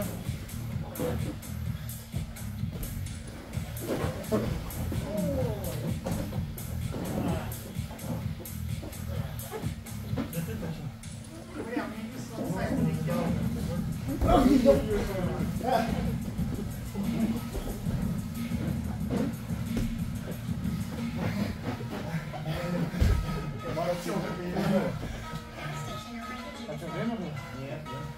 А что, время было? Нет,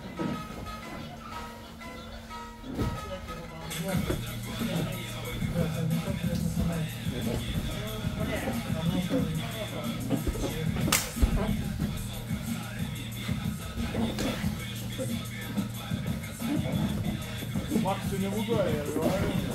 Макс сегодня в ударе, я говорю.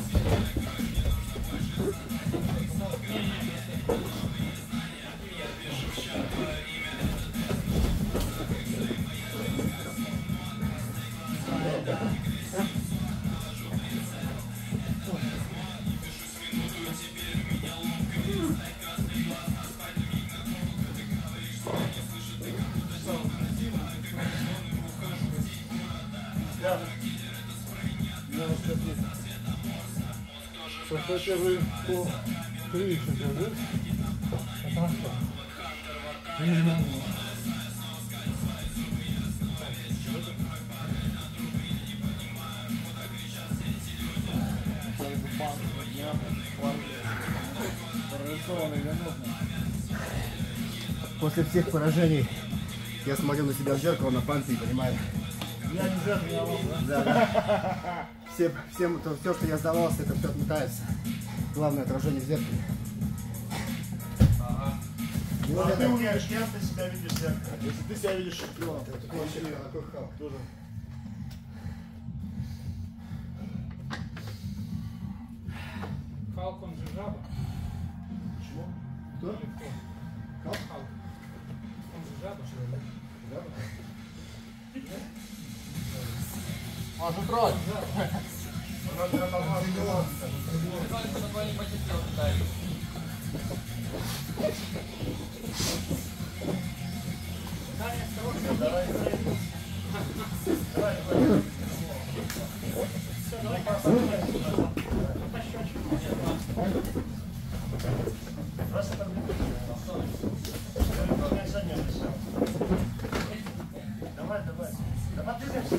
Кстати, вы по три чемпионат, да? После всех поражений я смотрю на себя в зеркало, на панцирь и понимаю. Я не зря тренировал, Да, да? да. Все, всем, то, все, что я сдавался, это все отметается. Главное отражение в зеркале. Ага. И вот А это- ты умеешь, кем ты себя видишь в зеркале? Если ты себя видишь чемпионом, то Такой вообще такой Халк. тоже. Халк, он же жаба. Почему? Кто? Или кто? Халк? Халк. Он же жаба, что ли? Может, брать. Она тренировалась. Давай, давай, давай. Просто так давай, давай. Давай, двигайся.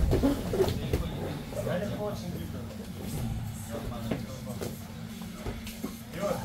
Я легко очень двигаю. Вперед.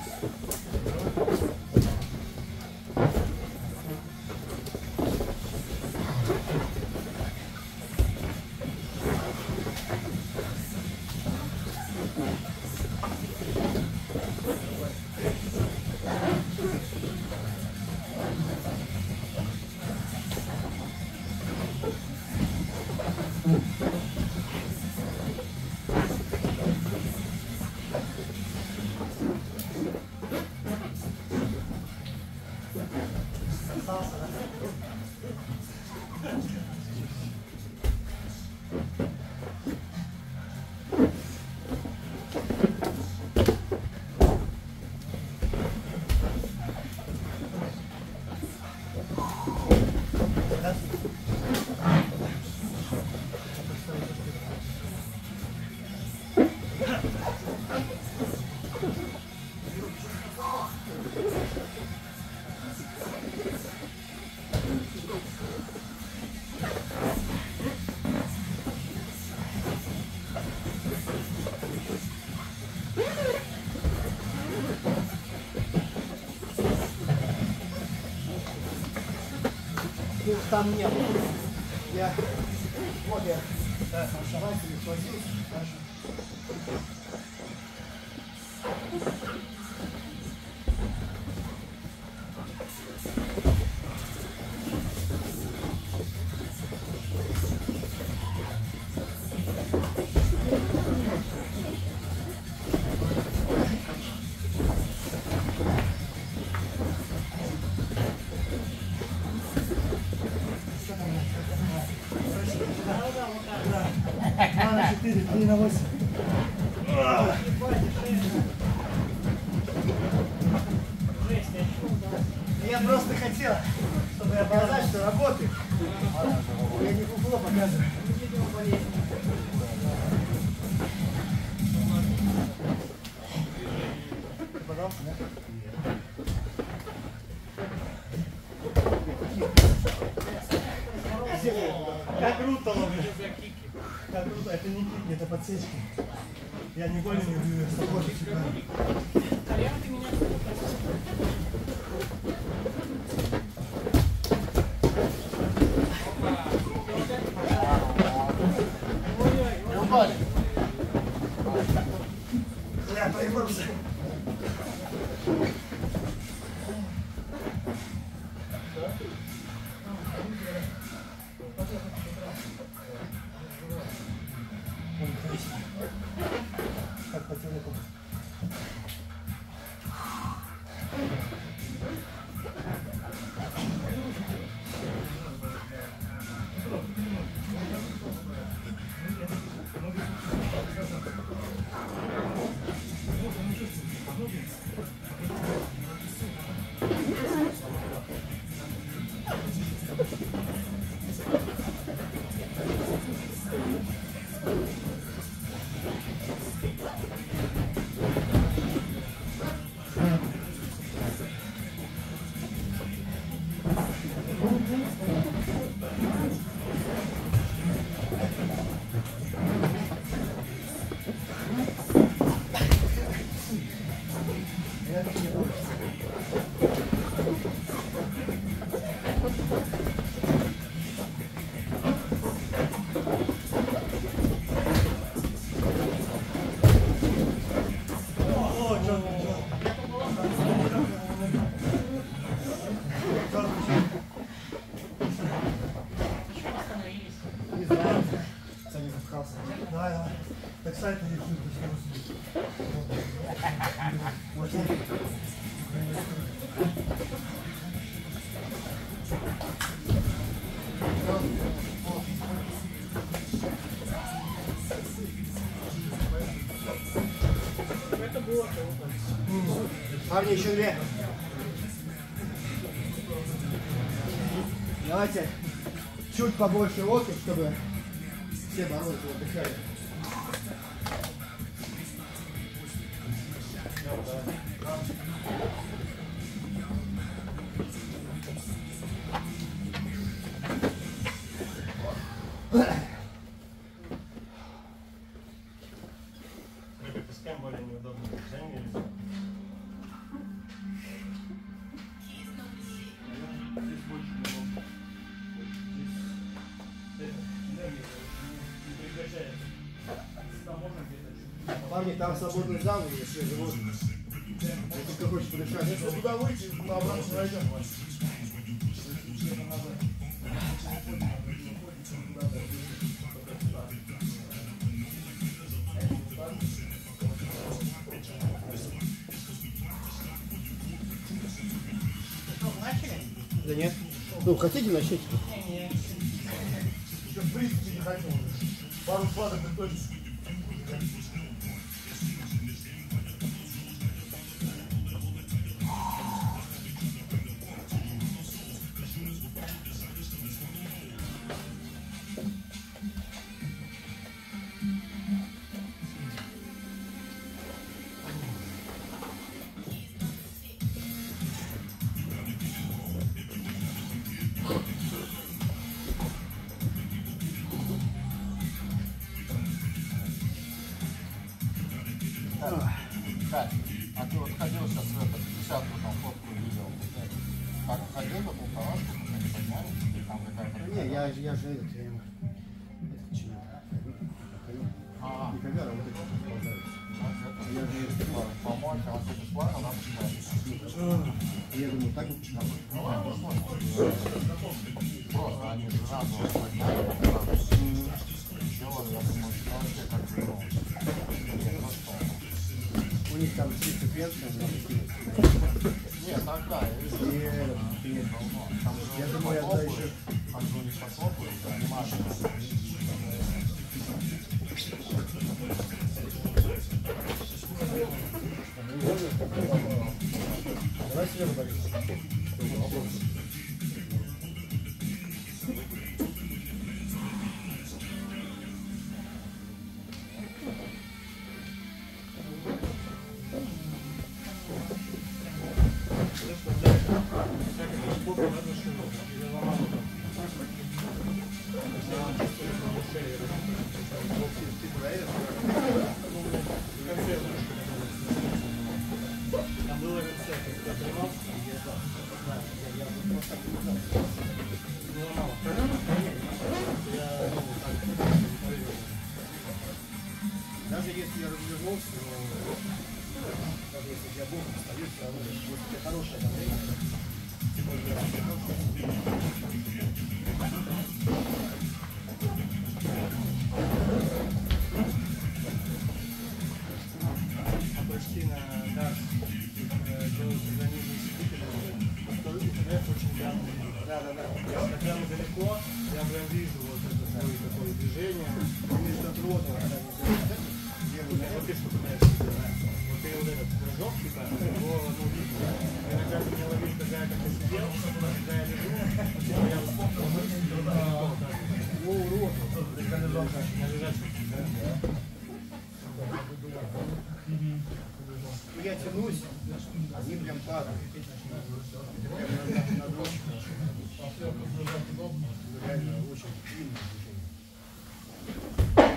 Там нет. Я... Вот я. Да, основатель схватился. Хорошо. два на четыре, три на восемь. Я просто хотел, чтобы я показать, что работает. Я не фуфло показываю. Как круто, это не кики, это подсечки. Я не голю не убью, с тобой всегда. Колено ты меня Я проебался. Как по телеку. Давай, давай. Так сайт не Парни, еще две. Давайте чуть побольше локоть, чтобы все боролись, отдыхали. С кем более неудобно движение. Здесь больше не Парни, там свободный зал, если живот. Если кто хочет подышать. Если туда выйти, то обратно не найдем. Да нет. Ну, хотите начать? Еще в принципе не хотел. Пару складок и точно. Кать, а ты вот ходил сейчас в этот десятку, там фотку видел. Как ходил на полторашку, пока не подняли, или там какая-то... Не, я, я же этот, я ему... Это чего? А, Не камера, а вот это сползается. я же не успел помочь, а вот это бесплатно надо читать. Я думаю, так вот. Ну ладно, посмотрим. Просто они сразу подняли, сразу сделали, я думаю, что вообще как-то, ну, не просто... У них там чисто пенсия, надо кинуть. Нет, тогда, если... Нет, нет. Там же Я уже думаю, я похлопают, дальше. там же у них похлопают, внимательно. Давай себе говорить. если я развернулся, то даже если я боком стою, все равно будет хорошее давление. Почти на газ делают организм сидителя, который УТФ очень прямо. Да, да, да. Если прямо далеко, я прям вижу вот это свое такое движение. Вместо ротора, когда не делают, вот ты что пытаешься делать. Вот ты вот этот прыжок, типа, его, ну, видно. Иногда ты меня ловишь, когда я как-то сидел, когда я лежу, типа я вспомнил, его урод, когда лежачий, на лежачем, да? Я тянусь, они прям падают. Это прям на, на дрожку. Реально очень длинное движение.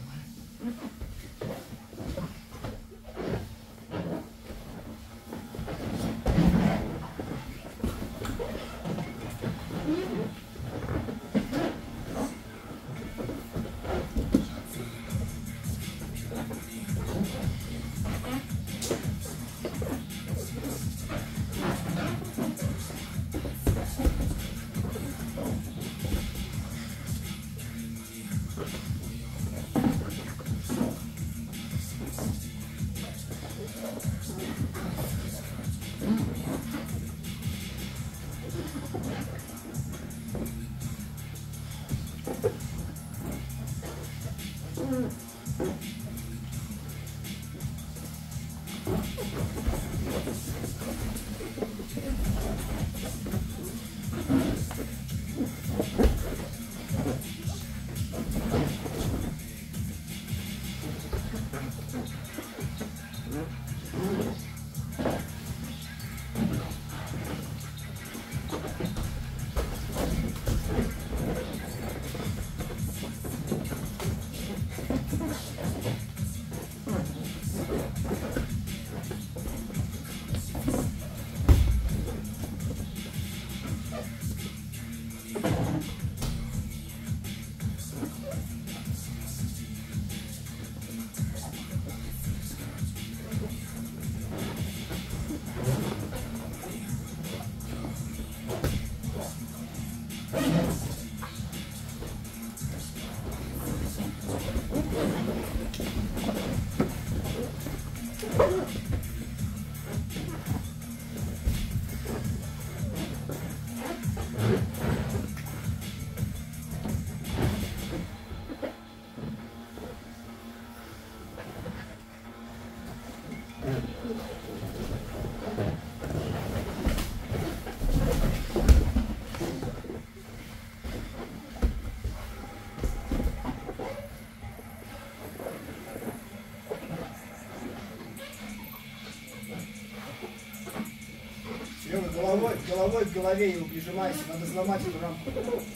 Головой, головой к голове его прижимайся, надо взломать эту рамку.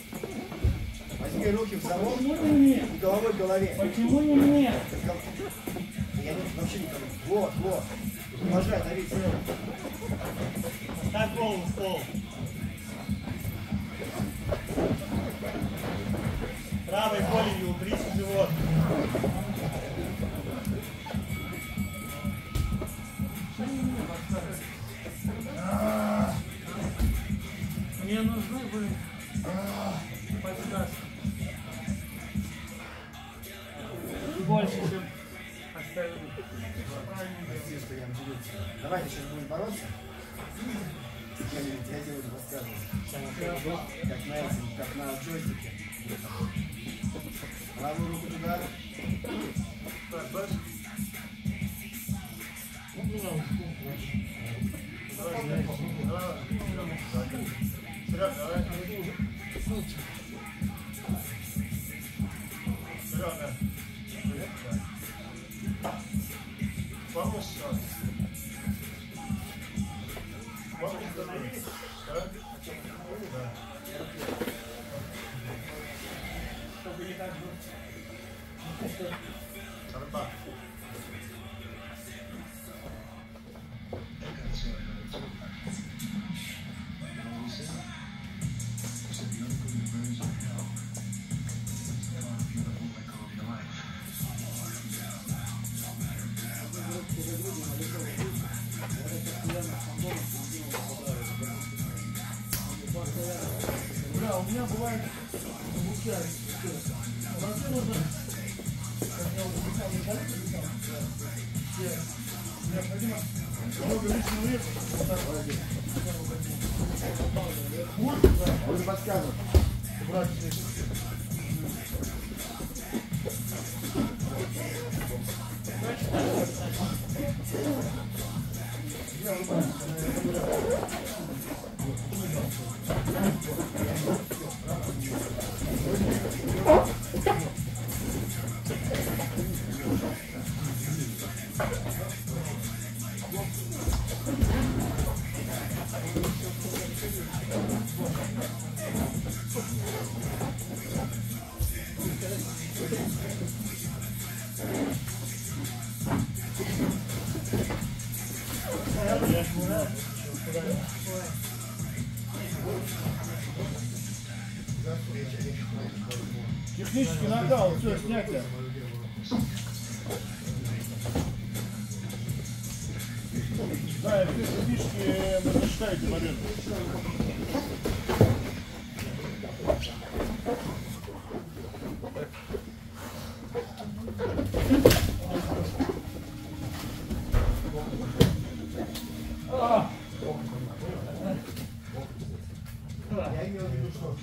Возьми руки в замок и головой к голове. Почему не мне? Я не, вообще никому. Вот, вот. Продолжай давить. Так голову в пол. Правой коленью упрись в живот. Мне нужны вы подсказки. Больше, чем остальные. Прости, что я делюсь. Давайте сейчас будем бороться. Я не я делаю рассказываю. Как на этом, как на джойстике. Правую руку туда. Так, дальше. Вперед, давай. Вперед, да. Помощь сейчас. Помощь остановись. Да? Да. Чтобы не так было. Арба. Необходимо много лишнего веса. Вот так. Он же подсказывает. Убрать здесь. Технический нокаут, все, снятие. Да, и все фишки вы засчитаете победу. Я имел в виду, что...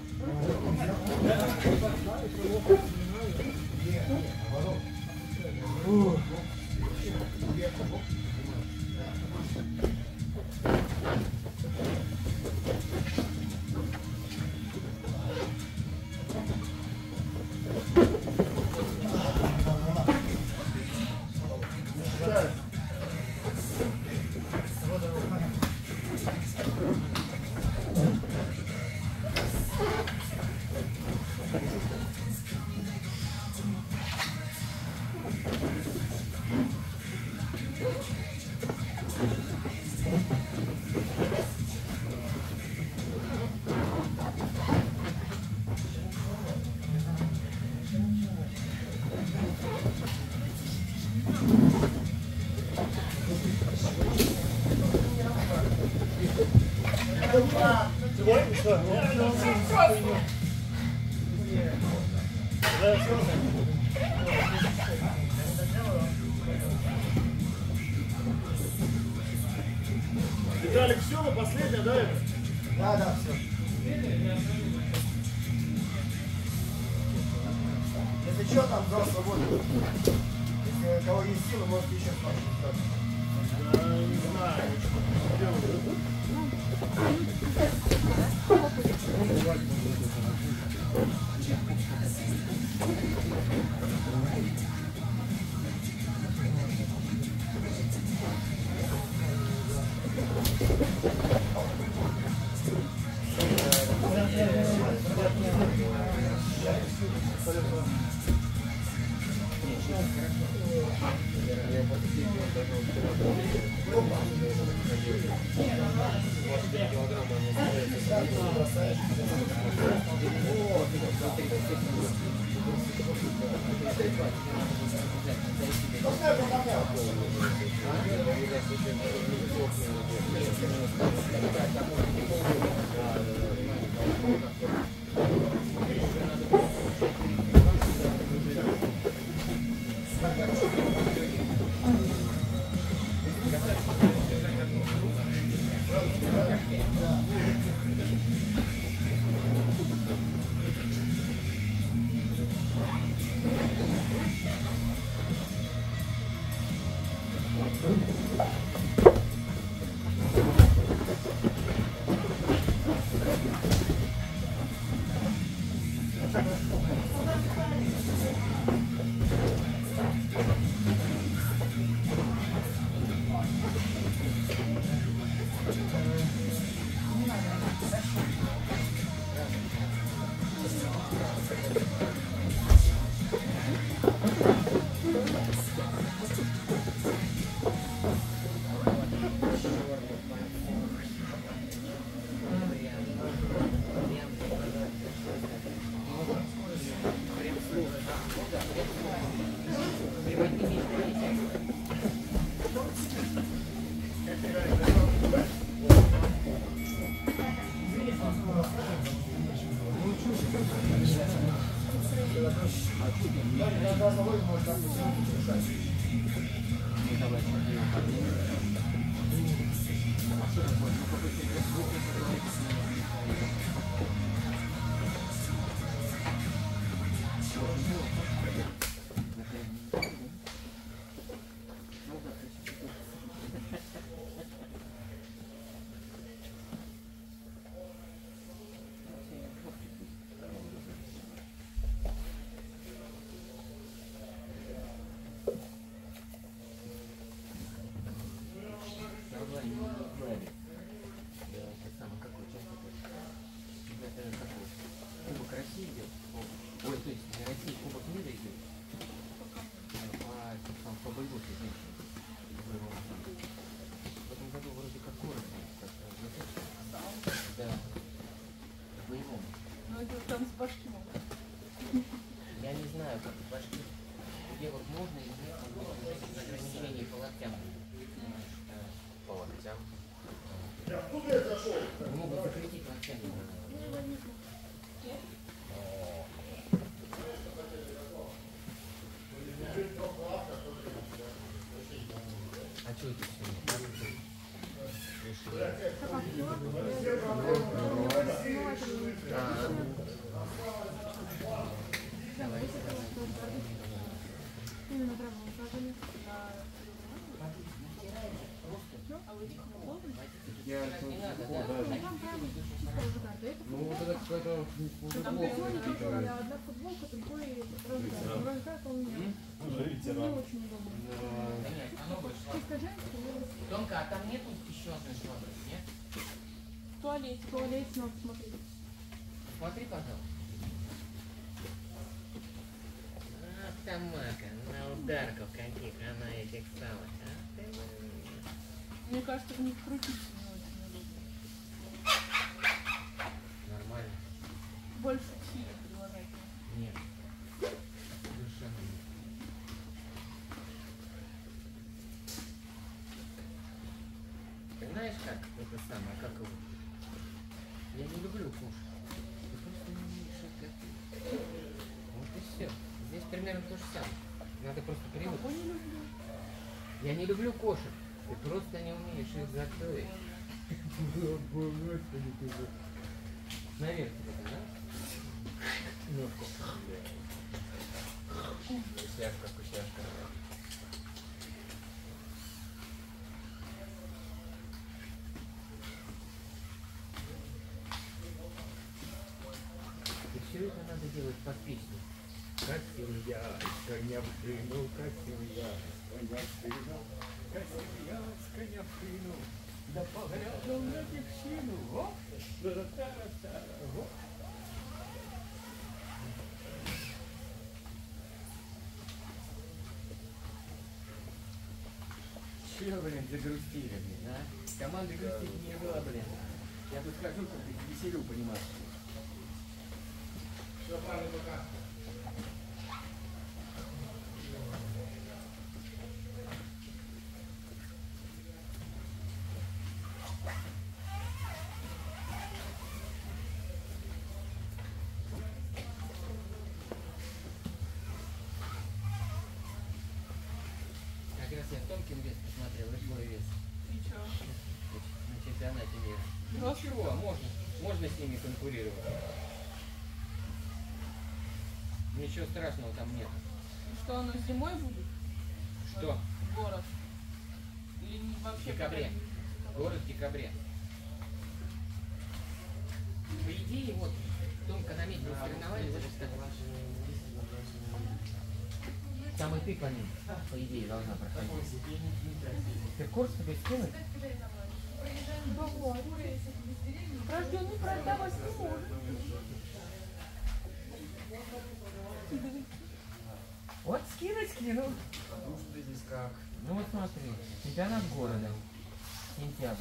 Виталик, все, на последнее, да, это? Да, да, все. Если что, там зал свободный. Если у кого есть силы, можете еще спрашивать. Я не знаю, что делать. Кубок России идет. Ой, то есть не России, Кубок мира идет. По, там, по боевой женщине. В этом году вроде как город будет. Да. По боевому. Ну это там с башки могут. Я не знаю, как в башке. Где вот можно и нет ограничений по локтям. По локтям. Могут запретить локтями. А что это сегодня? Я не надо, да. Ну вот это какая-то Там прикольно, одна футболка, другой раздар. Вроде как у меня. Не очень удобно. Ты скажи, что Тонко, а там нету еще одной швабры, нет? в туалете, в туалете надо смотреть. Смотри, пожалуйста. Ах, Тамака, на ударков каких она этих стала. А ты... Мне кажется, в них крутиться не очень удобно. Нормально. Больше силы прилагать. Нет. Совершенно нет. Ты знаешь как это самое, как его? Я не люблю кушать. Ты просто не умеешь это готовить. Вот и все. Здесь примерно то же самое. Надо просто привыкнуть. Кого не люблю? Я не люблю кошек. Ты просто не умеешь их готовить. Наверх тебе, да? Кусяшка, кусяшка. И все это надо делать под песню. Как семья, коня в шину, как семья, коня в шину, как семья, коня в шину, да поглядел на девчину, о, та-та-та-та, о. Чё, блин, загрустили, блин, а? Команды грустить не было, блин. Я тут хожу, как веселю, понимаешь. Все, парни, пока. Как раз я тонким вес посмотрел, и твой вес. И чё? На чемпионате мира. Ну, Ничего, можно, можно с ними конкурировать. Ничего страшного там нет. Что, оно зимой будет? Что? Город? Или не- В вообще? декабре. Город в декабре. По идее, вот, тонко наметил соревнования, вот это там и ты по ним, по идее, должна проходить. Ты курс тебе скинуть? Рожденный продавать не может. Вот скинуть скинул. Ну что здесь как? Ну вот смотри, чемпионат города. Сентябрь.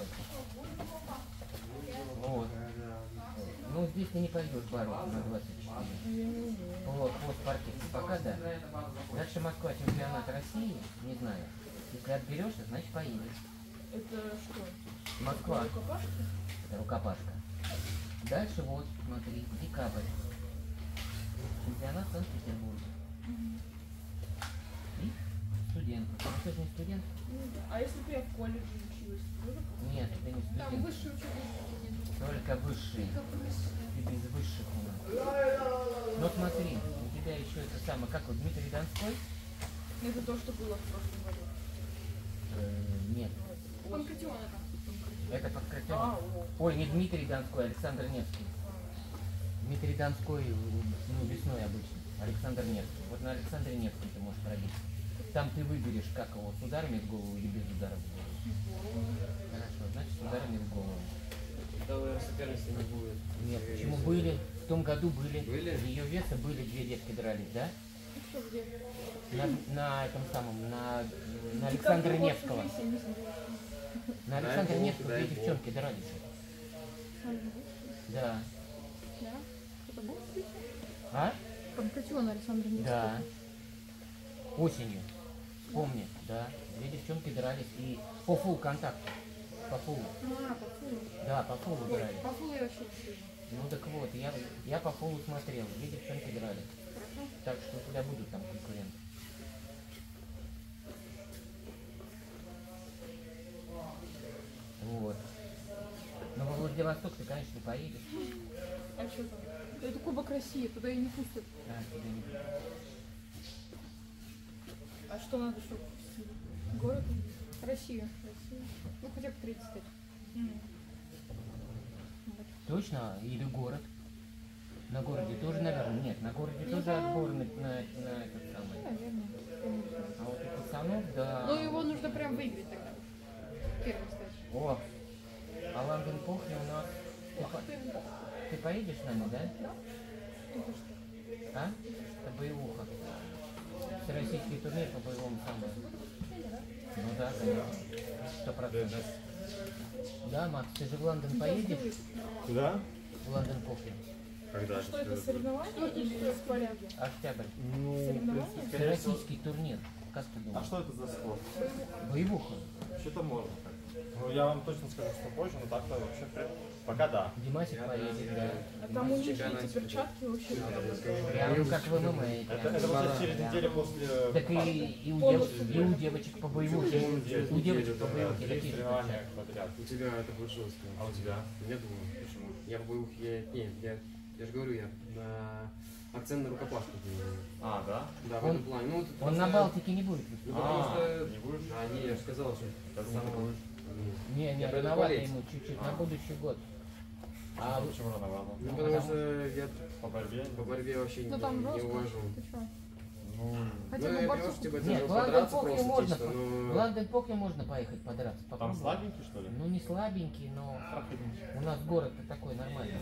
Вот. Ну здесь ты не пойдешь бороться на двадцать четыре. Вот, по спортивке пока да. Дальше Москва, чемпионат России, не знаю. Если отберешься, значит поедешь. Это что? Москва. Рукопашка? Это рукопашка. Дальше вот, смотри, декабрь. Чемпионат Санкт-Петербурга. студент. Ну ты же не студент? Ну да. А если бы я в колледже училась, тоже? Нет, ты не Там студент. высший учебный студент. Только высший. Только высший. Ты без высших у нас. Но смотри, у тебя еще это самое, как вот Дмитрий Донской? Это то, что было в прошлом году. Э, нет. Панкратион это. Это Панкратион. А, о. Ой, не Дмитрий Донской, а Александр Невский. Дмитрий Донской, ну, весной обычно. Александр Невский. Вот на Александре Невском ты можешь пробить. Там ты выберешь, как его, с ударами в голову или без ударов в голову. Хорошо, значит, с ударами в голову. Тогда соперницы не будет. Нет, почему были? В том году были. Были? Ее веса были, две девки дрались, да? Что, где? На, на этом самом, на, на Александра Невского. На Александра Дай бог, Невского дай две бог. девчонки дрались. Да. Да? Это был встреча? А? Панкратион Александр Невский. Да. Осенью. Помни, да. Две девчонки дрались и по фул контакту. По фулу. А, по фулу. Да, по фулу Ой, дрались. по фулу я вообще не слышу. Ну так вот, я, я по фулу смотрел, две девчонки дрались. Хорошо. Так что у тебя будут там конкуренты. Вот. Но во Владивосток ты, конечно, поедешь. А что там? Это Кубок России, туда и не пустят. А, тебя не... А что надо, чтобы пустили? Город? Россию. Россию. Ну, хотя бы третий стать. Вот. Точно? Или город? На городе тоже, наверное, нет. На городе Ну, тоже да. отбор на, на, на этот самый. Наверное. А вот у пацанов, да. Но его нужно прям выиграть тогда. Первым стать. О, а Лондон Похли у нас... Ты, по- ты поедешь с нами, да? Да? Это что? А? Это боевуха. Всероссийский турнир по боевому самбо. Ну да, конечно. Сто процентов. Да, Макс, ты же в Лондон поедешь? Куда? В Лондон Похли. Когда? Что это, соревнования или спарринги? Октябрь. Ну, в Соревнования? принципе, скорее всего. Всероссийский турнир. Как ты А думаешь? что это за спорт? Боевуха. Что-то можно так. Ну, я вам точно скажу, что позже, но так-то вообще при- пока да. Димасик поедет, да. А там у них эти перчатки вообще надо. Прям как в ММА. Это, это вот через неделю после... Так и, и, у дев, и у девочек по боевухе. У девочек по боевухе Три такие же соревнования перчатки. подряд. У тебя это будет жестко. А у тебя? Я думаю. Почему? Я в боевых, я, нет, я, я же говорю, я на акцент на рукопашку делаю. А, да? Да, в Он- этом плане. Ну, вот Он на просто- Балтике не будет Ну, выступать. потому А, что... не будешь? А, не, я же сказал, что... Как самого- не будешь? Нет. Не, не, Я пойду рановато болеть. ему чуть-чуть, А. на будущий год. А А почему рановато? Ну, потому что я По борьбе? по борьбе вообще Ну не, там не жестко. увожу. Ты что? Ну, Хотя ну, бы я борцов. понимаю, что типа, это нет, же в Лондон подраться Похли просто можно, чисто, но... в Лондон Похли можно поехать подраться. там попробовать. слабенький, что ли? Ну не слабенький, но у нас город-то такой нормальный.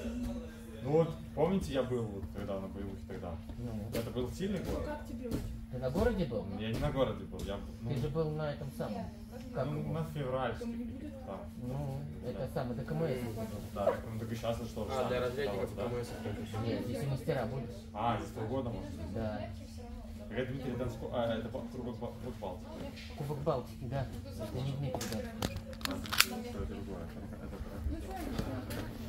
Ну вот, помните, я был вот когда на боевухе тогда? Ну, Это был сильный город? Как тебе вот? ты на городе был? Я не на городе был, я ну, Ты же был на этом самом. Как ну, его? на февральский. Там. Ну, это самое, ДКМС был. Да, так, ну так и сейчас что? А, для разрядников да? КМС только. Нет, здесь и мастера будут. А, здесь полгода может быть. Да. Так это Дмитрий Донской, а, это Ба- Кубок Ба- Кубок Балтики. Кубок Балтики, да. Это не Дмитрий Донской. А, что это другое? Это- это- это- Ну что,